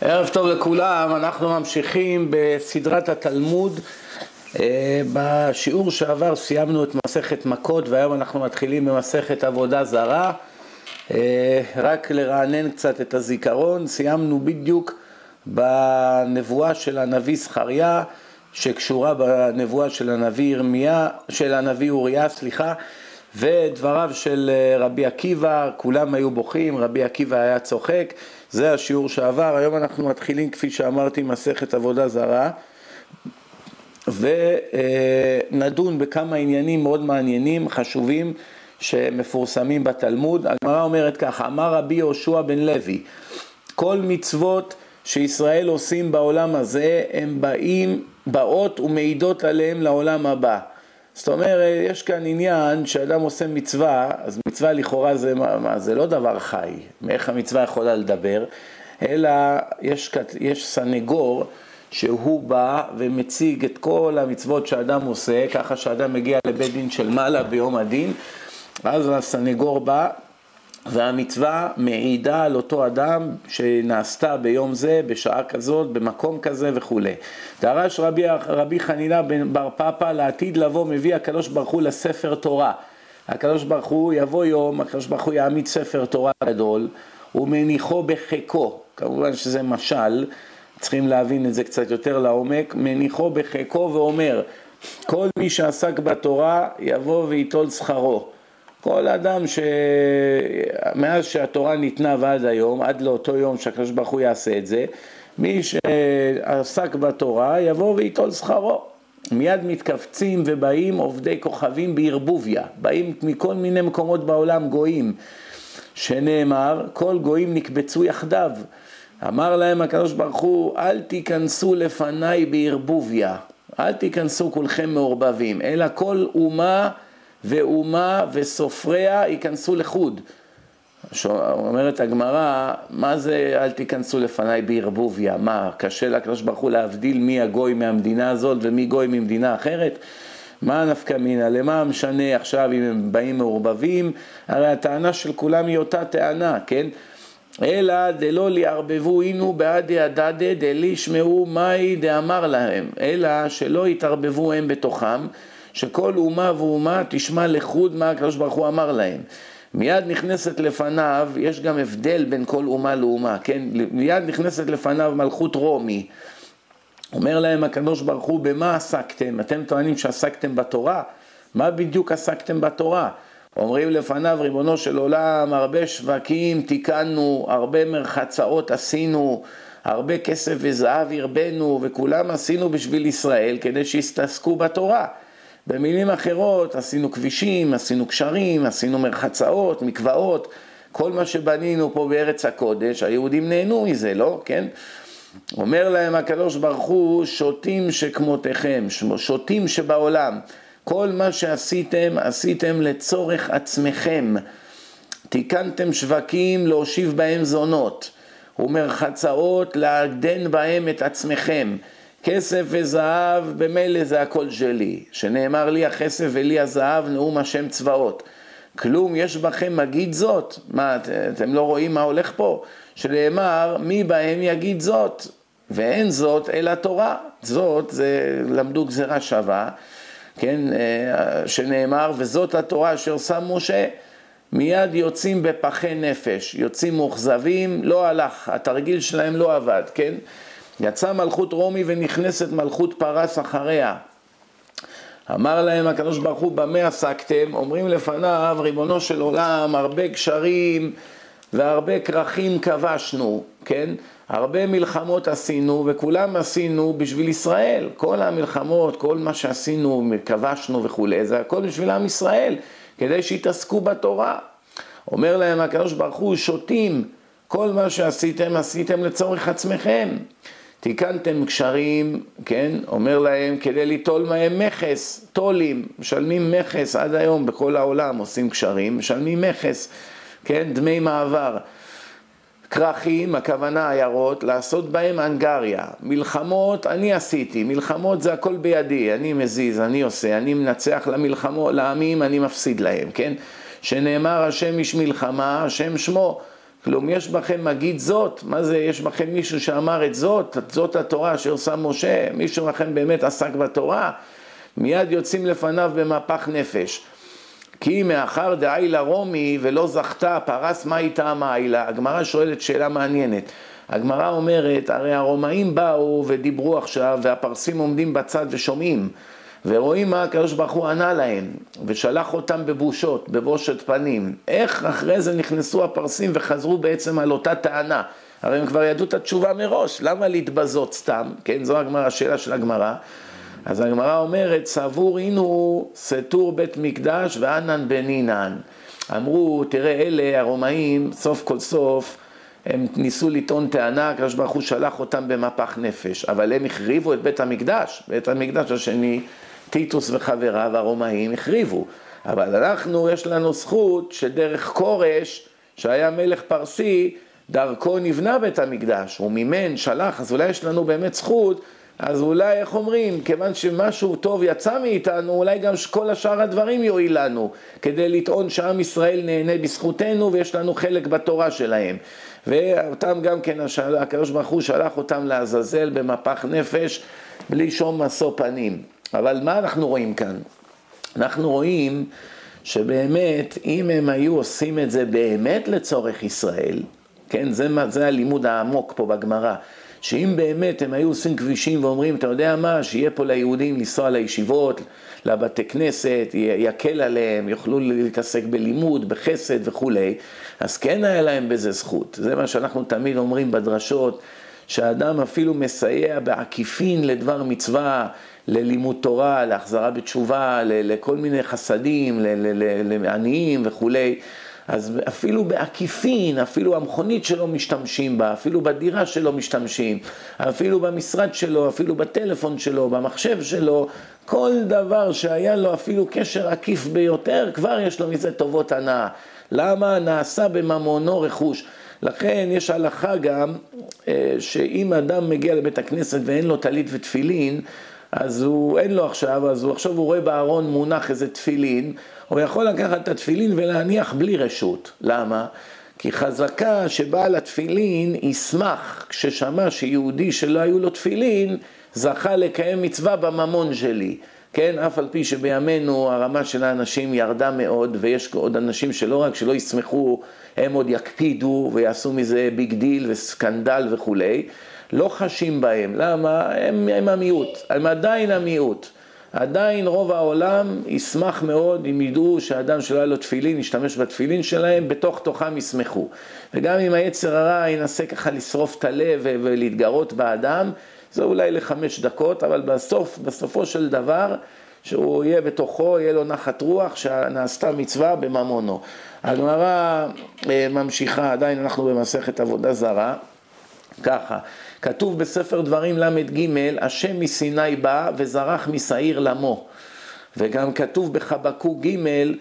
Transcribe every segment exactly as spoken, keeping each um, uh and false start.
ערב טוב לכולם, אנחנו ממשיכים בסדרת התלמוד. בשיעור שעבר סיימנו את מסכת מכות והיום אנחנו מתחילים במסכת עבודה זרה. רק לרענן קצת את הזיכרון, סיימנו בדיוק בנבואה של הנביא זכריה שקשורה בנבואה של הנביא ירמיה, של הנביא אוריה, סליחה, ודבריו של רבי עקיבא, כולם היו בוכים, רבי עקיבא היה צוחק. זה השיעור שעבר. היום אנחנו מתחילים, כפי שאמרתי, מסכת עבודה זרה, ונדון בכמה עניינים מאוד מעניינים, חשובים, שמפורסמים בתלמוד. הגמרא אומרת ככה, אמר רבי יהושע בן לוי, כל מצוות שישראל עושים בעולם הזה, הם באים, באות ומעידות עליהם לעולם הבא. זאת אומרת, יש כאן עניין שאדם עושה מצווה, אז מצווה לכאורה זה, מה, זה לא דבר חי, מאיך המצווה יכולה לדבר, אלא יש, יש סנגור שהוא בא ומציג את כל המצוות שאדם עושה, ככה שאדם מגיע לבית דין של מעלה ביום הדין, אז הסנגור בא, והמצווה מעידה על אותו אדם שנעשתה ביום זה, בשעה כזאת, במקום כזה וכו'. דרש רבי, רבי חנינה בן בר פאפא לעתיד לבוא, מביא הקדוש ברוך הוא לספר תורה. הקדוש ברוך הוא יבוא יום, הקדוש ברוך הוא יעמיד ספר תורה גדול, ומניחו בחיקו, כמובן שזה משל, צריכים להבין את זה קצת יותר לעומק, מניחו בחיקו ואומר, כל מי שעסק בתורה יבוא ויטול שכרו. כל אדם שמאז שהתורה ניתנה ועד היום, עד לאותו יום שהקדוש ברוך הוא יעשה את זה, מי שעסק בתורה יבוא ויטול שכרו. מיד מתקפצים ובאים עובדי כוכבים בערבוביה, באים מכל מיני מקומות בעולם גויים, שנאמר, כל גויים נקבצו יחדיו. אמר להם הקדוש ברוך הוא, אל תיכנסו לפניי בערבוביה, אל תיכנסו כולכם מעורבבים, אלא כל אומה ואומה וסופריה ייכנסו לחוד. אומרת הגמרא, מה זה אל תיכנסו לפניי בערבוביה? מה, קשה לקדוש ברוך הוא להבדיל מי הגוי מהמדינה הזאת ומי גוי ממדינה אחרת? מה נפקא מינה? למה משנה עכשיו אם הם באים מעורבבים? הרי הטענה של כולם היא אותה טענה, כן? אלא דלא ליערבבו אינו בעדי הדדה דלי ישמעו מאי דאמר להם, אלא שלא יתערבבו הם בתוכם, שכל אומה ואומה תשמע לחוד מה הקדוש ברוך הוא אמר להם. מיד נכנסת לפניו, יש גם הבדל בין כל אומה לאומה, כן? מיד נכנסת לפניו מלכות רומי. אומר להם הקדוש ברוך הוא, במה עסקתם? אתם טוענים שעסקתם בתורה? מה בדיוק עסקתם בתורה? אומרים לפניו, ריבונו של עולם, הרבה שווקים תיקנו, הרבה מרחצאות עשינו, הרבה כסף וזהב הרבנו, וכולם עשינו בשביל ישראל כדי שיסתעסקו בתורה. במילים אחרות, עשינו כבישים, עשינו קשרים, עשינו מרחצאות, מקוואות, כל מה שבנינו פה בארץ הקודש, היהודים נהנו מזה, לא? כן? אומר להם הקדוש ברוך הוא, שוטים שכמותכם, שוטים שבעולם, כל מה שעשיתם, עשיתם לצורך עצמכם. תיקנתם שווקים להושיב בהם זונות, ומרחצאות לעדן בהם את עצמכם. כסף וזהב, במילא זה הכל שלי, שנאמר לי הכסף ולי הזהב, נאום השם צבאות. כלום יש בכם מגיד זאת? מה, אתם לא רואים מה הולך פה? שנאמר, מי בהם יגיד זאת? ואין זאת אלא תורה. זאת, זה למדו גזירה שווה, כן, שנאמר, וזאת התורה אשר שם משה. מיד יוצאים בפחי נפש, יוצאים מוחזבים, לא הלך, התרגיל שלהם לא עבד, כן? יצא מלכות רומי ונכנסת מלכות פרס אחריה. אמר להם הקדוש ברוך הוא, במה עסקתם? אומרים לפניו, ריבונו של עולם, הרבה קשרים והרבה כרכים כבשנו, כן? הרבה מלחמות עשינו, וכולם עשינו בשביל ישראל. כל המלחמות, כל מה שעשינו, כבשנו וכו', זה הכל בשביל עם ישראל, כדי שיתעסקו בתורה. אומר להם הקדוש ברוך הוא, שוטים, כל מה שעשיתם, עשיתם לצורך עצמכם. תיקנתם קשרים, כן, אומר להם, כדי ליטול מהם מכס, תולים, משלמים מכס עד היום בכל העולם, עושים קשרים, משלמים מכס, כן, דמי מעבר. כרכים, הכוונה עיירות, לעשות בהם אנגריה. מלחמות, אני עשיתי, מלחמות זה הכל בידי, אני מזיז, אני עושה, אני מנצח למלחמות, לעמים, אני מפסיד להם, כן? שנאמר השם איש מלחמה, השם שמו, כלום, יש בכם מגיד זאת, מה זה, יש בכם מישהו שאמר את זאת, זאת התורה אשר שם משה, מישהו בכם באמת עסק בתורה, מיד יוצאים לפניו במפח נפש. כי מאחר דאילה רומי ולא זכתה, פרס מה איתה המעילה. הגמרא שואלת שאלה מעניינת. הגמרא אומרת, הרי הרומאים באו ודיברו עכשיו, והפרסים עומדים בצד ושומעים, ורואים מה הקדוש ברוך הוא ענה להם, ושלח אותם בבושות, בבושת פנים. איך אחרי זה נכנסו הפרסים וחזרו בעצם על אותה טענה? הרי הם כבר ידעו את התשובה מראש, למה להתבזות סתם? כן, זו הגמרא, השאלה של הגמרא. אז הגמרא אומרת, סבור אינו סתור בית מקדש וענן בנינן. אמרו, תראה אלה הרומאים, סוף כל סוף, הם ניסו לטעון טענה, הקדוש ברוך הוא שלח אותם במפח נפש, אבל הם החריבו את בית המקדש, בית המקדש השני, טיטוס וחבריו הרומאים החריבו. אבל אנחנו, יש לנו זכות שדרך קורש, שהיה מלך פרסי, דרכו נבנה בית המקדש, הוא מימן, שלח, אז אולי יש לנו באמת זכות, אז אולי, איך אומרים, כיוון שמשהו טוב יצא מאיתנו, אולי גם כל השאר הדברים יועיל לנו, כדי לטעון שעם ישראל נהנה בזכותנו, ויש לנו חלק בתורה שלהם. ואותם גם כן, הקדוש ברוך הוא שלח אותם לעזאזל במפח נפש, בלי שום משוא פנים. אבל מה אנחנו רואים כאן? אנחנו רואים שבאמת, אם הם היו עושים את זה באמת לצורך ישראל, כן, זה, זה הלימוד העמוק פה בגמרא, שאם באמת הם היו עושים כבישים ואומרים, אתה יודע מה, שיהיה פה ליהודים לנסוע לישיבות, לבתי כנסת, יקל עליהם, יוכלו להתעסק בלימוד, בחסד וכו', אז כן היה להם בזה זכות. זה מה שאנחנו תמיד אומרים בדרשות, שהאדם אפילו מסייע בעקיפין לדבר מצווה, ללימוד תורה, להחזרה בתשובה, לכל מיני חסדים, לעניים וכו'. אז אפילו בעקיפין, אפילו המכונית שלו משתמשים בה, אפילו בדירה שלו משתמשים, אפילו במשרד שלו, אפילו בטלפון שלו, במחשב שלו, כל דבר שהיה לו אפילו קשר עקיף ביותר, כבר יש לו מזה טובות הנאה. למה? נעשה בממונו רכוש. לכן יש הלכה גם שאם אדם מגיע לבית הכנסת ואין לו טלית ותפילין, אז הוא אין לו עכשיו, אז הוא עכשיו הוא רואה בארון מונח איזה תפילין, הוא יכול לקחת את התפילין ולהניח בלי רשות. למה? כי חזקה שבעל התפילין ישמח כששמע שיהודי שלא היו לו תפילין, זכה לקיים מצווה בממון שלי. כן, אף על פי שבימינו הרמה של האנשים ירדה מאוד, ויש עוד אנשים שלא רק שלא ישמחו, הם עוד יקפידו ויעשו מזה ביג דיל וסקנדל וכו'. לא חשים בהם. למה? הם, הם המיעוט. הם עדיין המיעוט. עדיין רוב העולם ישמח מאוד אם ידעו שהאדם שלא היה לו תפילין, ישתמש בתפילין שלהם, בתוך תוכם ישמחו. וגם אם היצר הרע ינסה ככה לשרוף את הלב ולהתגרות באדם, זה אולי לחמש דקות, אבל בסוף, בסופו של דבר, שהוא יהיה בתוכו, יהיה לו נחת רוח, שנעשתה מצווה בממונו. הגמרא ממשיכה, עדיין אנחנו במסכת עבודה זרה, ככה, כתוב בספר דברים למד ג' השם מסיני בא וזרח משעיר למו, וגם כתוב בחבקוק ג'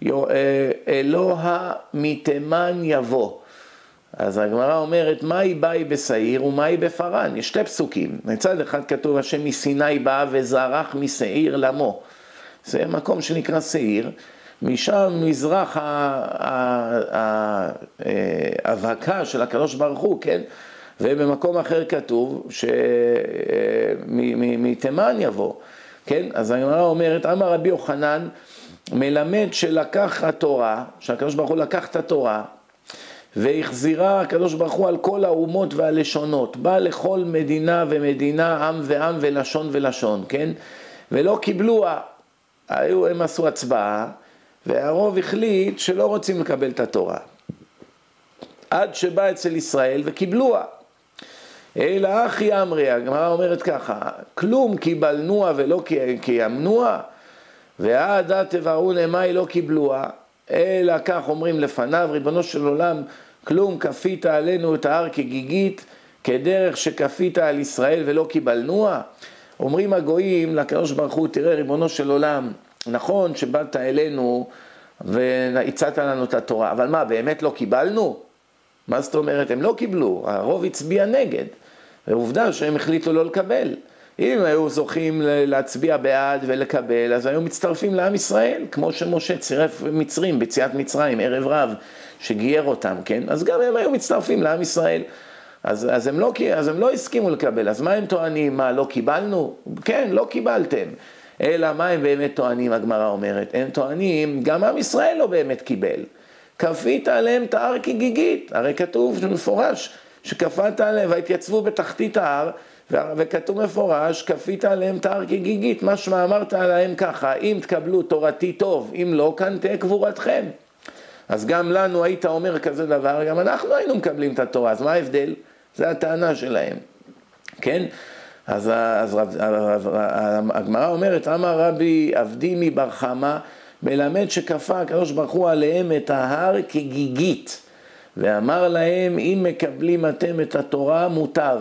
אלוה מתימן יבוא. אז הגמרא אומרת, מהי באי בשעיר ומהי בפרן? יש שתי פסוקים. מצד אחד כתוב, השם מסיני בא וזרח משעיר למו. זה מקום שנקרא שעיר. משם מזרח ההבהקה של הקדוש ברוך הוא, כן? ובמקום אחר כתוב, שמתימן יבוא. כן? אז הגמרא אומרת, אמר רבי יוחנן, מלמד שלקח התורה, שהקדוש ברוך הוא לקח את התורה, והחזירה הקדוש ברוך הוא על כל האומות והלשונות, בא לכל מדינה ומדינה, עם ועם ולשון ולשון, כן? ולא קיבלוה, היו, הם עשו הצבעה, והרוב החליט שלא רוצים לקבל את התורה. עד שבא אצל ישראל וקיבלוה. אלא אחי אמרי, הגמרא אומרת ככה, כלום קיבלנוה ולא קיימנוה, והעדה תבערו נמי לא קיבלוה, אלא כך אומרים לפניו, ריבונו של עולם, כלום כפית עלינו את ההר כגיגית, כדרך שכפית על ישראל ולא קיבלנוה. אומרים הגויים לקדוש ברוך הוא, תראה ריבונו של עולם, נכון שבאת אלינו והצעת לנו את התורה, אבל מה, באמת לא קיבלנו? מה זאת אומרת? הם לא קיבלו, הרוב הצביע נגד, ועובדה שהם החליטו לא לקבל. אם היו זוכים להצביע בעד ולקבל, אז היו מצטרפים לעם ישראל, כמו שמשה צירף מצרים, ביציאת מצרים, ערב רב, שגייר אותם, כן? אז גם הם היו מצטרפים לעם ישראל. אז, אז, הם לא, אז הם לא הסכימו לקבל. אז מה הם טוענים? מה, לא קיבלנו? כן, לא קיבלתם. אלא מה הם באמת טוענים, הגמרא אומרת? הם טוענים, גם עם ישראל לא באמת קיבל. כפית עליהם את ההר כגיגית. הרי כתוב מפורש שכפת עליהם והתייצבו בתחתית ההר, וכתוב מפורש, כפית עליהם את ההר כגיגית. משמע אמרת עליהם ככה, אם תקבלו תורתי טוב, אם לא, כאן תהיה קבורתכם. אז גם לנו היית אומר כזה דבר, גם אנחנו היינו מקבלים את התורה, אז מה ההבדל? זה הטענה שלהם, כן? אז, אז, אז, אז הגמרא אומרת, אמר רבי אבדימי בר חמא, מלמד שכפה הקדוש ברוך הוא עליהם את ההר כגיגית, ואמר להם, אם מקבלים אתם את התורה מוטב,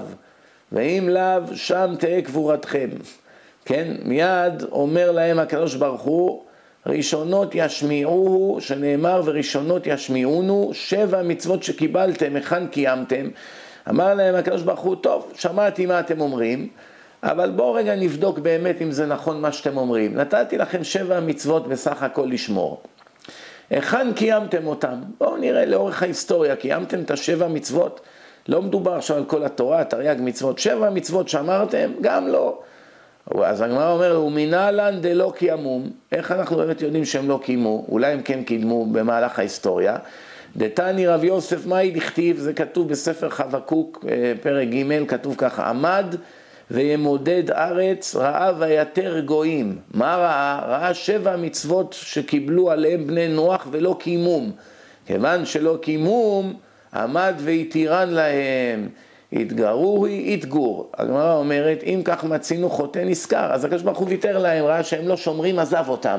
ואם לאו, שם תהיה קבורתכם. כן? מיד אומר להם הקדוש ברוך הוא, ראשונות ישמיעוהו, שנאמר וראשונות ישמיעונו, שבע מצוות שקיבלתם, היכן קיימתם. אמר להם הקדוש ברוך הוא, טוב, שמעתי מה אתם אומרים, אבל בואו רגע נבדוק באמת אם זה נכון מה שאתם אומרים. נתתי לכם שבע מצוות בסך הכל לשמור. היכן קיימתם אותם? בואו נראה לאורך ההיסטוריה, קיימתם את השבע מצוות? לא מדובר עכשיו על כל התורה, תרי"ג מצוות, שבע מצוות שאמרתם? גם לא. אז הגמרא אומר, ומנהלן דלא קיימום, איך אנחנו באמת יודעים שהם לא קיימו? אולי הם כן קידמו במהלך ההיסטוריה. דתני רב יוסף מאי דכתיב, זה כתוב בספר חבקוק, פרק ג', כתוב ככה, עמד וימודד ארץ, ראה ויתר גויים. מה ראה? ראה שבע מצוות שקיבלו עליהם בני נוח ולא קיימום. כיוון שלא קיימום, עמד ויתירן להם. התגרו היא התגור. הגמרא אומרת, אם כך מצינו חוטא נזכר, אז הקדוש ברוך הוא ויתר להם, ראה שהם לא שומרים, עזב אותם.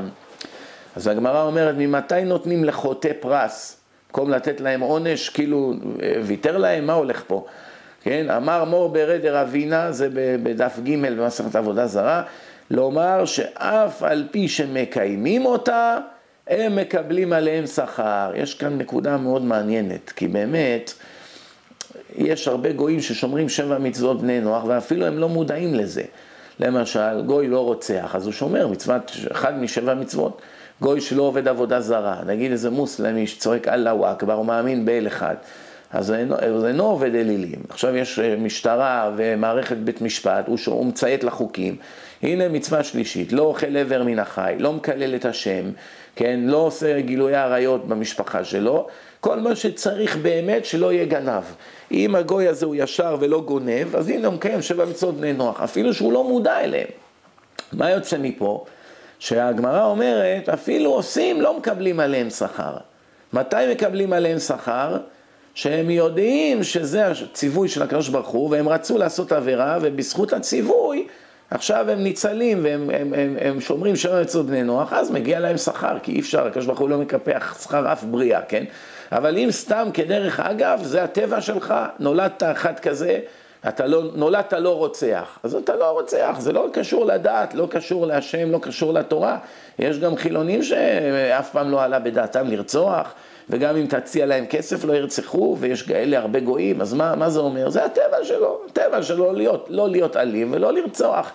אז הגמרא אומרת, ממתי נותנים לחוטא פרס? במקום לתת להם עונש, כאילו ויתר להם, מה הולך פה? כן? אמר מור ברד דרבינה, זה בדף ג' במסכת עבודה זרה, לומר שאף על פי שמקיימים אותה, הם מקבלים עליהם שכר. יש כאן נקודה מאוד מעניינת, כי באמת, יש הרבה גויים ששומרים שבע מצוות בני נוח, ואפילו הם לא מודעים לזה. למשל, גוי לא רוצח, אז הוא שומר מצוות, אחד משבע מצוות. גוי שלא עובד עבודה זרה, נגיד איזה מוסלמי שצועק אללהו אכבר, הוא מאמין באל אחד, אז זה אינו עובד אלילים. עכשיו יש משטרה ומערכת בית משפט, הוא מציית לחוקים. הנה מצווה שלישית, לא אוכל עבר מן החי, לא מקלל את השם, כן? לא עושה גילוי עריות במשפחה שלו, כל מה שצריך באמת שלא יהיה גנב. אם הגוי הזה הוא ישר ולא גונב, אז הנה הוא מקיים שבע מצוות בני נוח, אפילו שהוא לא מודע אליהם. מה יוצא מפה? שהגמרא אומרת, אפילו עושים לא מקבלים עליהם שכר. מתי מקבלים עליהם שכר? שהם יודעים שזה הציווי של הקדוש ברוך הוא, והם רצו לעשות עבירה, ובזכות הציווי, עכשיו הם ניצלים, והם הם, הם, הם שומרים שבע מצוות בני נוח, אז מגיע להם שכר, כי אי אפשר, הקדוש ברוך הוא לא מקפח שכר אף בריאה, כן? אבל אם סתם כדרך אגב, זה הטבע שלך, נולדת אחד כזה, אתה לא, נולדת לא רוצח, אז אתה לא רוצח, זה לא קשור לדת, לא קשור להשם, לא קשור לתורה. יש גם חילונים שאף פעם לא עלה בדעתם לרצוח, וגם אם תציע להם כסף לא ירצחו, ויש כאלה הרבה גויים, אז מה, מה זה אומר? זה הטבע שלו, הטבע שלו להיות, לא להיות אלים ולא לרצוח.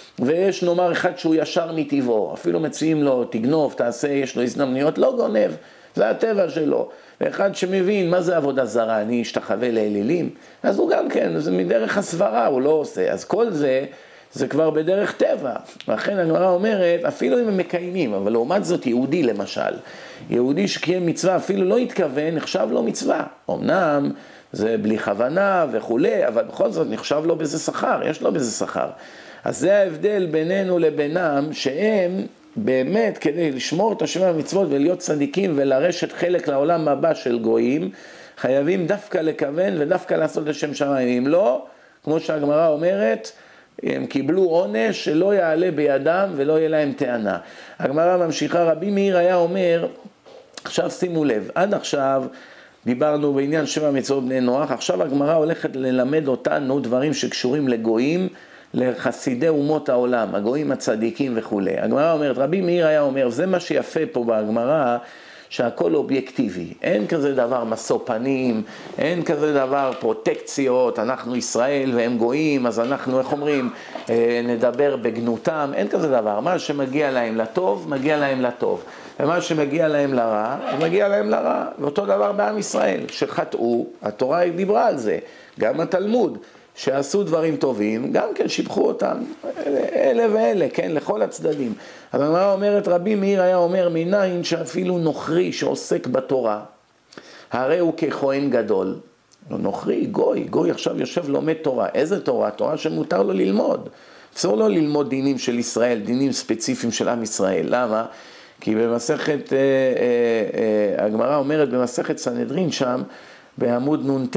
ויש נאמר אחד שהוא ישר מטבעו, אפילו מציעים לו, תגנוב, תעשה, יש לו הזדמנויות, לא גונב, זה הטבע שלו. ואחד שמבין מה זה עבודה זרה, אני אשתחווה לאלילים, אז הוא גם כן, זה מדרך הסברה, הוא לא עושה. אז כל זה, זה כבר בדרך טבע. לכן הגמרא אומרת, אפילו אם הם מקיימים, אבל לעומת זאת יהודי למשל, יהודי שקיים מצווה אפילו לא התכוון, נחשב לו מצווה. אמנם זה בלי כוונה וכו', אבל בכל זאת נחשב לו בזה שכר, יש לו בזה שכר. אז זה ההבדל בינינו לבינם, שהם באמת כדי לשמור את השבע המצוות ולהיות צדיקים ולרשת חלק לעולם הבא של גויים, חייבים דווקא לכוון ודווקא לעשות לשם שמיים. אם לא, כמו שהגמרא אומרת, הם קיבלו עונש שלא יעלה בידם ולא יהיה להם טענה. הגמרא ממשיכה, רבי מאיר היה אומר, עכשיו שימו לב, עד עכשיו דיברנו בעניין שבע מצוות בני נוח, עכשיו הגמרא הולכת ללמד אותנו דברים שקשורים לגויים, לחסידי אומות העולם, הגויים הצדיקים וכו'. הגמרא אומרת, רבי מאיר היה אומר, זה מה שיפה פה בהגמרא, שהכל אובייקטיבי. אין כזה דבר משוא פנים, אין כזה דבר פרוטקציות, אנחנו ישראל והם גויים, אז אנחנו, איך אומרים, נדבר בגנותם, אין כזה דבר. מה שמגיע להם לטוב, מגיע להם לטוב. ומה שמגיע להם לרע, מגיע להם לרע. ואותו דבר בעם ישראל, שחטאו, התורה דיברה על זה, גם התלמוד, שעשו דברים טובים, גם כן שיבחו אותם, אלה ואלה, כן, לכל הצדדים. אבל מה אומרת רבי מאיר היה אומר, מניין שאפילו נוכרי שעוסק בתורה, הרי הוא ככהן גדול, נוכרי, גוי, גוי עכשיו יושב לומד תורה, איזה תורה? תורה שמותר לו ללמוד, אסור לו ללמוד דינים של ישראל, דינים ספציפיים של עם ישראל, למה? כי במסכת, אה, אה, אה, הגמרא אומרת במסכת סנהדרין שם, בעמוד נ"ט,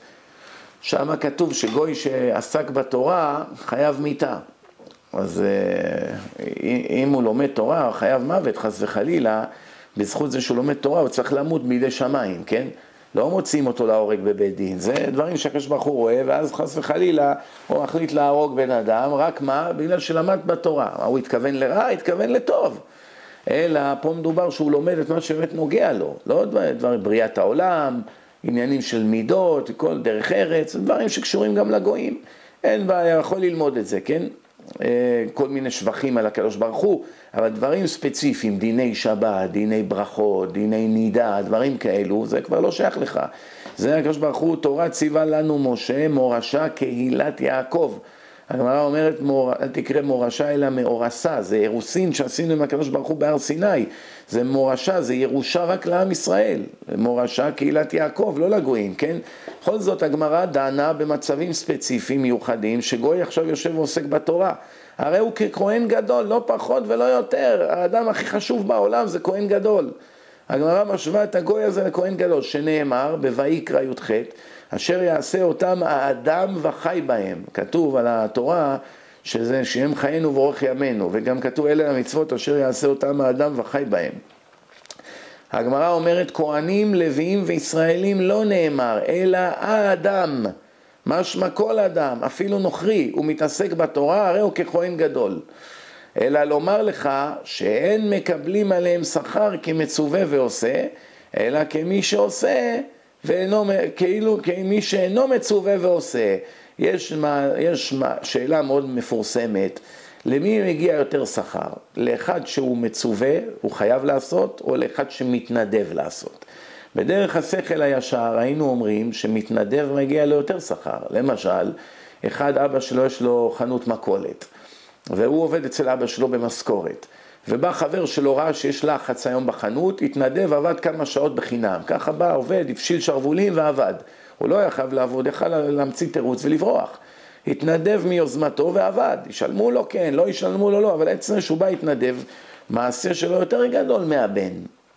שם כתוב שגוי שעסק בתורה חייב מיתה. אז אם הוא לומד תורה, חייב מוות, חס וחלילה, בזכות זה שהוא לומד תורה, הוא צריך למות מידי שמיים, כן? לא מוצאים אותו להורג בבית דין. זה דברים שהקדוש ברוך הוא רואה, ואז חס וחלילה הוא החליט להרוג בן אדם, רק מה? בגלל שלמד בתורה. הוא התכוון לרע, התכוון לטוב. אלא פה מדובר שהוא לומד את מה שבאמת נוגע לו. לא דבר בריאת העולם, עניינים של מידות, כל דרך ארץ, דברים שקשורים גם לגויים. אין בעיה, יכול ללמוד את זה, כן? כל מיני שבחים על הקדוש ברוך הוא, אבל דברים ספציפיים, דיני שבת, דיני ברכות, דיני נידה, דברים כאלו, זה כבר לא שייך לך. זה הקדוש ברוך הוא, תורה ציווה לנו משה, מורשה קהילת יעקב. הגמרא אומרת, אל תקרא מורשה אלא מאורסה, זה אירוסין שעשינו עם הקדוש ברוך הוא בהר סיני, זה מורשה, זה ירושה רק לעם ישראל, מורשה קהילת יעקב, לא לגויים, כן? בכל זאת הגמרא דנה במצבים ספציפיים מיוחדים, שגוי עכשיו יושב ועוסק בתורה, הרי הוא ככהן גדול, לא פחות ולא יותר, האדם הכי חשוב בעולם זה כהן גדול. הגמרא משווה את הגוי הזה לכהן גדול, שנאמר בויקרא י"ח, אשר יעשה אותם האדם וחי בהם. כתוב על התורה שזה שהם חיינו ואורך ימינו, וגם כתוב אלה המצוות אשר יעשה אותם האדם וחי בהם. הגמרא אומרת כהנים, לוויים וישראלים לא נאמר, אלא האדם, משמע כל אדם, אפילו נוכרי, הוא מתעסק בתורה, הרי הוא ככהן גדול. אלא לומר לך שאין מקבלים עליהם שכר כמצווה ועושה, אלא כמי שעושה, ואינו, כאילו כמי שאינו מצווה ועושה. יש, מה, יש מה, שאלה מאוד מפורסמת, למי מגיע יותר שכר? לאחד שהוא מצווה, הוא חייב לעשות, או לאחד שמתנדב לעשות? בדרך השכל הישר היינו אומרים שמתנדב מגיע לו יותר שכר. למשל, אחד אבא שלו יש לו חנות מכולת, והוא עובד אצל אבא שלו במשכורת. ובא חבר שלו ראה שיש לחץ היום בחנות, התנדב, עבד כמה שעות בחינם. ככה בא, עובד, הפשיל שרבולים ועבד. הוא לא יחב לעבוד, יכל להמציא תירוץ ולברוח. התנדב מיוזמתו ועבד. ישלמו לו כן, לא ישלמו לו לא, אבל עצם שהוא בא התנדב, מעשה שלו יותר גדול מהבן.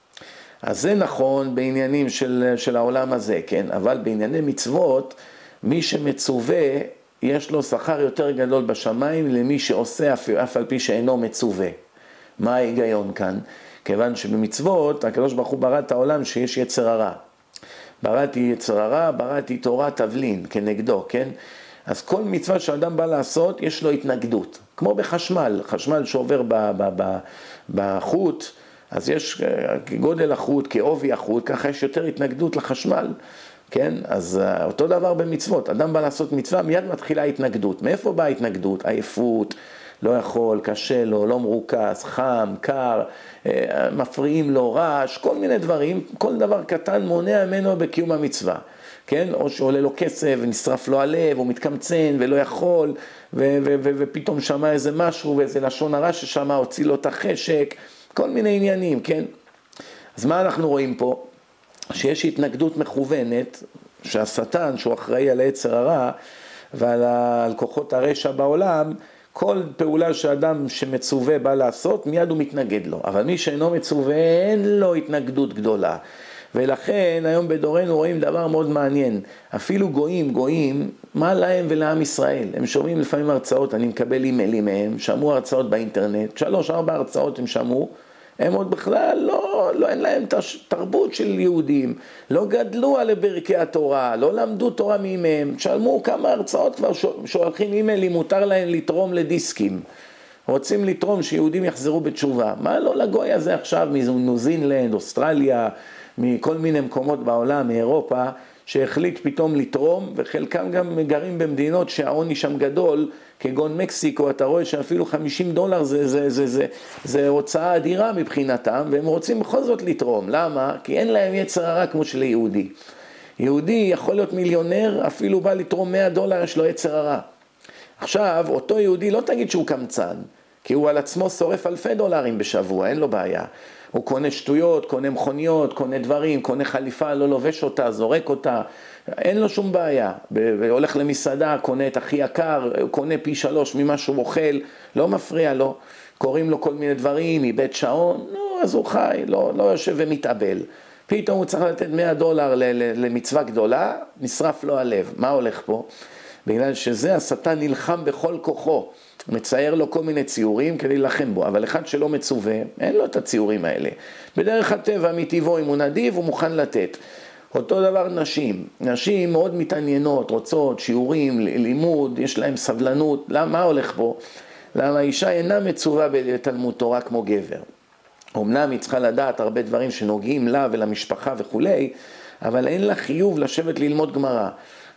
אז זה נכון בעניינים של, של העולם הזה, כן? אבל בענייני מצוות, מי שמצווה, יש לו שכר יותר גדול בשמיים למי שעושה אף, אף על פי שאינו מצווה. מה ההיגיון כאן? כיוון שבמצוות, הקדוש ברוך הוא ברא את העולם שיש יצר הרע. בראתי יצר הרע, בראתי תורה תבלין, כנגדו, כן? אז כל מצווה שאדם בא לעשות, יש לו התנגדות. כמו בחשמל, חשמל שעובר ב, ב, ב, בחוט, אז יש גודל החוט, כעובי החוט, ככה יש יותר התנגדות לחשמל. כן? אז אותו דבר במצוות, אדם בא לעשות מצווה, מיד מתחילה התנגדות. מאיפה באה התנגדות? עייפות, לא יכול, קשה לו, לא מרוכז, חם, קר, מפריעים לו, רעש, כל מיני דברים, כל דבר קטן מונע ממנו בקיום המצווה. כן? או שעולה לו כסף ונשרף לו הלב, הוא מתקמצן ולא יכול, ו- ו- ו- ופתאום שמע איזה משהו ואיזה לשון הרע ששמע, הוציא לו את החשק, כל מיני עניינים, כן? אז מה אנחנו רואים פה? שיש התנגדות מכוונת, שהשטן, שהוא אחראי על היצר הרע ועל על כוחות הרשע בעולם, כל פעולה שאדם שמצווה בא לעשות, מיד הוא מתנגד לו. אבל מי שאינו מצווה, אין לו התנגדות גדולה. ולכן היום בדורנו רואים דבר מאוד מעניין. אפילו גויים, גויים, מה להם ולעם ישראל? הם שומעים לפעמים הרצאות, אני מקבל אימיילים מהם, שמעו הרצאות באינטרנט, שלוש, ארבע הרצאות הם שמעו, הם עוד בכלל לא, לא, אין להם תרבות של יהודים, לא גדלו על ברכי התורה, לא למדו תורה מימיהם, שלמו כמה הרצאות כבר שולחים אימיילים, מותר להם לתרום לדיסקים. רוצים לתרום שיהודים יחזרו בתשובה. מה לא לגוי הזה עכשיו מניו זילנד, אוסטרליה, מכל מיני מקומות בעולם, מאירופה, שהחליט פתאום לתרום, וחלקם גם גרים במדינות שהעוני שם גדול, כגון מקסיקו, אתה רואה שאפילו חמישים דולר זה, זה, זה, זה, זה הוצאה אדירה מבחינתם, והם רוצים בכל זאת לתרום. למה? כי אין להם יצר הרע כמו של יהודי. יהודי יכול להיות מיליונר, אפילו בא לתרום מאה דולר, יש לו יצר הרע. עכשיו, אותו יהודי לא תגיד שהוא קמצן, כי הוא על עצמו שורף אלפי דולרים בשבוע, אין לו בעיה. הוא קונה שטויות, קונה מכוניות, קונה דברים, קונה חליפה, לא לובש אותה, זורק אותה, אין לו שום בעיה. והולך למסעדה, קונה את הכי יקר, קונה פי שלוש ממה שהוא אוכל, לא מפריע לו. קוראים לו כל מיני דברים, מבית שעון, נו, אז הוא חי, לא, לא יושב ומתאבל. פתאום הוא צריך לתת מאה דולר למצווה גדולה, נשרף לו הלב. מה הולך פה? בגלל שזה השטן נלחם בכל כוחו. מצייר לו כל מיני ציורים כדי להילחם בו, אבל אחד שלא מצווה, אין לו את הציורים האלה. בדרך הטבע מטבעו, אם הוא נדיב, הוא מוכן לתת. אותו דבר נשים. נשים מאוד מתעניינות, רוצות, שיעורים, לימוד, יש להם סבלנות. למה, מה הולך פה? למה האישה אינה מצווה בתלמוד תורה כמו גבר. אמנם היא צריכה לדעת הרבה דברים שנוגעים לה ולמשפחה וכולי, אבל אין לה חיוב לשבת ללמוד גמרא.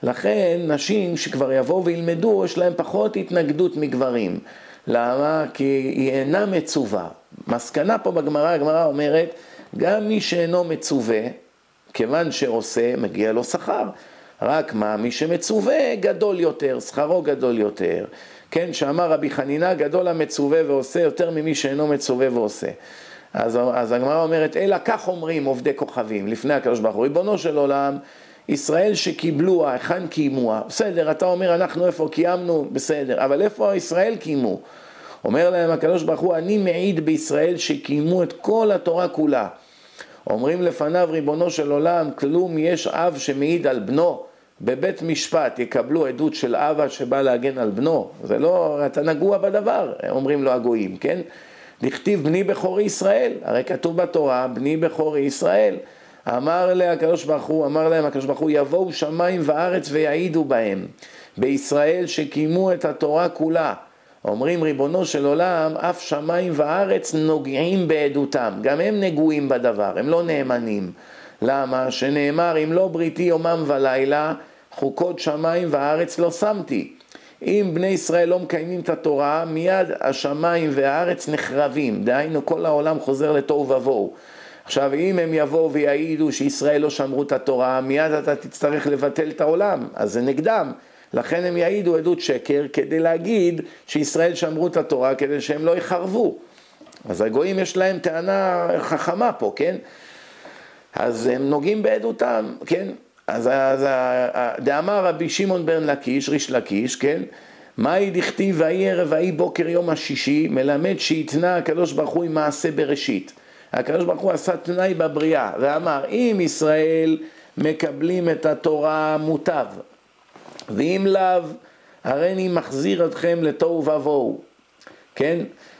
לכן נשים שכבר יבואו וילמדו, יש להם פחות התנגדות מגברים. למה? כי היא אינה מצווה. מסקנה פה בגמרא, הגמרא אומרת, גם מי שאינו מצווה, כיוון שעושה, מגיע לו שכר. רק מה? מי שמצווה גדול יותר, שכרו גדול יותר. כן, שאמר רבי חנינה, גדול המצווה ועושה יותר ממי שאינו מצווה ועושה. אז, אז הגמרא אומרת, אלא כך אומרים עובדי כוכבים, לפני הקדוש ברוך הוא, ריבונו של עולם, ישראל שקיבלוה, היכן קיימוה? בסדר, אתה אומר, אנחנו איפה קיימנו? בסדר, אבל איפה ישראל קיימו? אומר להם הקדוש ברוך הוא, אני מעיד בישראל שקיימו את כל התורה כולה. אומרים לפניו, ריבונו של עולם, כלום יש אב שמעיד על בנו, בבית משפט יקבלו עדות של אבא שבא להגן על בנו. זה לא, אתה נגוע בדבר, אומרים לו הגויים, כן? לכתיב בני בכורי ישראל, הרי כתוב בתורה, בני בכורי ישראל. אמר לה הקדוש ברוך הוא, אמר להם הקדוש ברוך הוא, יבואו שמיים וארץ ויעידו בהם, בישראל שקיימו את התורה כולה. אומרים ריבונו של עולם, אף שמיים וארץ נוגעים בעדותם, גם הם נגועים בדבר, הם לא נאמנים. למה? שנאמר, אם לא בריתי יומם ולילה, חוקות שמיים וארץ לא שמתי. אם בני ישראל לא מקיימים את התורה, מיד השמיים והארץ נחרבים, דהיינו כל העולם חוזר לתוהו ובוהו. עכשיו, אם הם יבואו ויעידו שישראל לא שמרו את התורה, מיד אתה תצטרך לבטל את העולם, אז זה נגדם. לכן הם יעידו עדות שקר כדי להגיד שישראל שמרו את התורה כדי שהם לא יחרבו. אז הגויים יש להם טענה חכמה פה, כן? אז הם נוגעים בעדותם, כן? אז, אז דאמר רבי שמעון בן לקיש, ריש לקיש, כן? מהי דכתיב ויהי ערב ויהי בוקר יום השישי, מלמד שהתנה הקדוש ברוך הוא עם מעשה בראשית. הקדוש ברוך הוא עשה תנאי בבריאה, ואמר, אם ישראל מקבלים את התורה מוטב, ואם לאו, הרי אני מחזיר אתכם לתוהו ובוהו. כן?